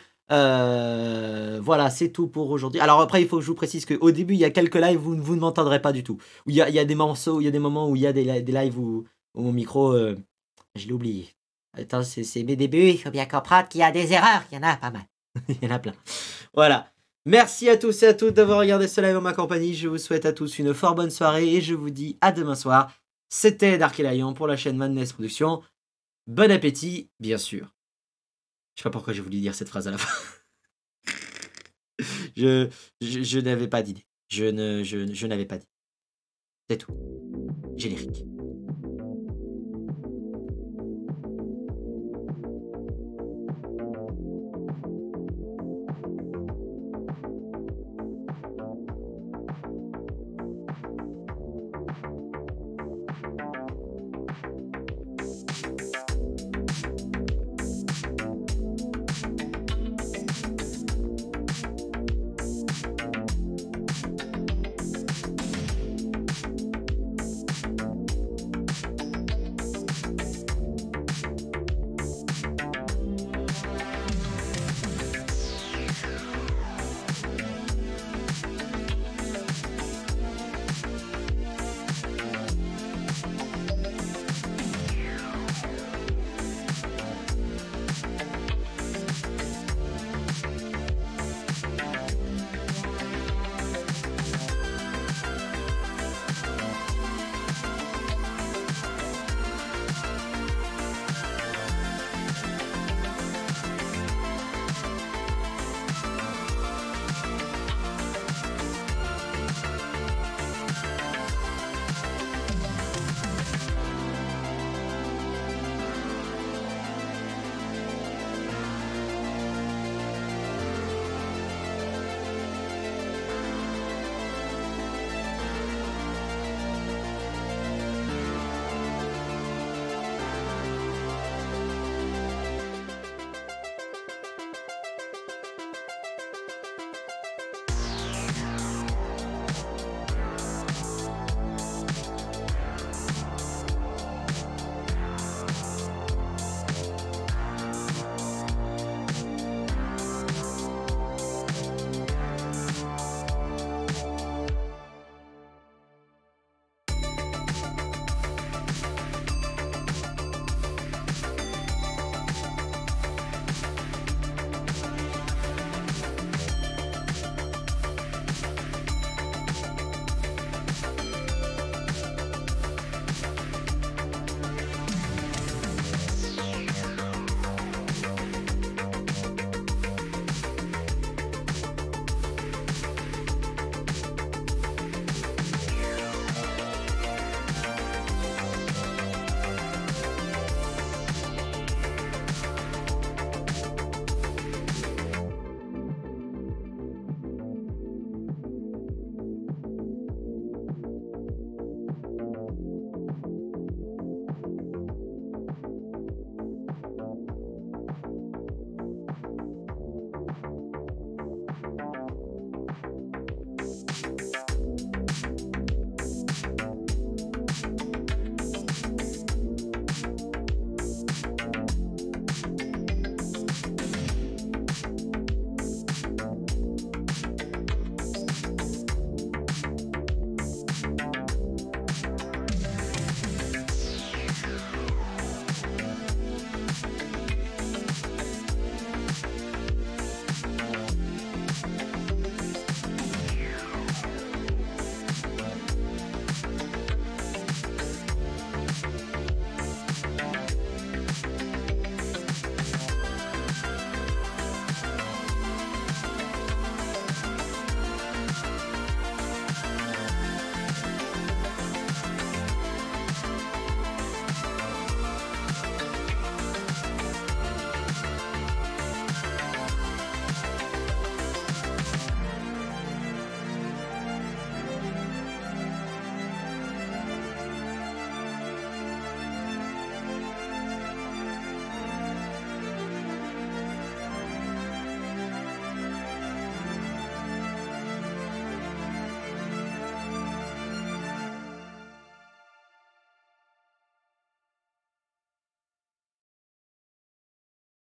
Euh, voilà, c'est tout pour aujourd'hui. Alors après, il faut que je vous précise qu'au début, il y a quelques lives où vous ne m'entendrez pas du tout. Où il y a, il y a des morceaux, il y a des moments où il y a des, des lives où, où mon micro, euh, je l'ai oublié. Attends, c'est mes débuts, il faut bien comprendre qu'il y a des erreurs. Il y en a pas mal. Il y en a plein. Voilà. Merci à tous et à toutes d'avoir regardé ce live en ma compagnie. Je vous souhaite à tous une fort bonne soirée et je vous dis à demain soir. C'était Dark Lion pour la chaîne Madness Productions. Bon appétit, bien sûr. Je sais pas pourquoi j'ai voulu dire cette phrase à la fin. je je, je n'avais pas d'idée. Je ne je, je n'avais pas dit. C'est tout. Générique.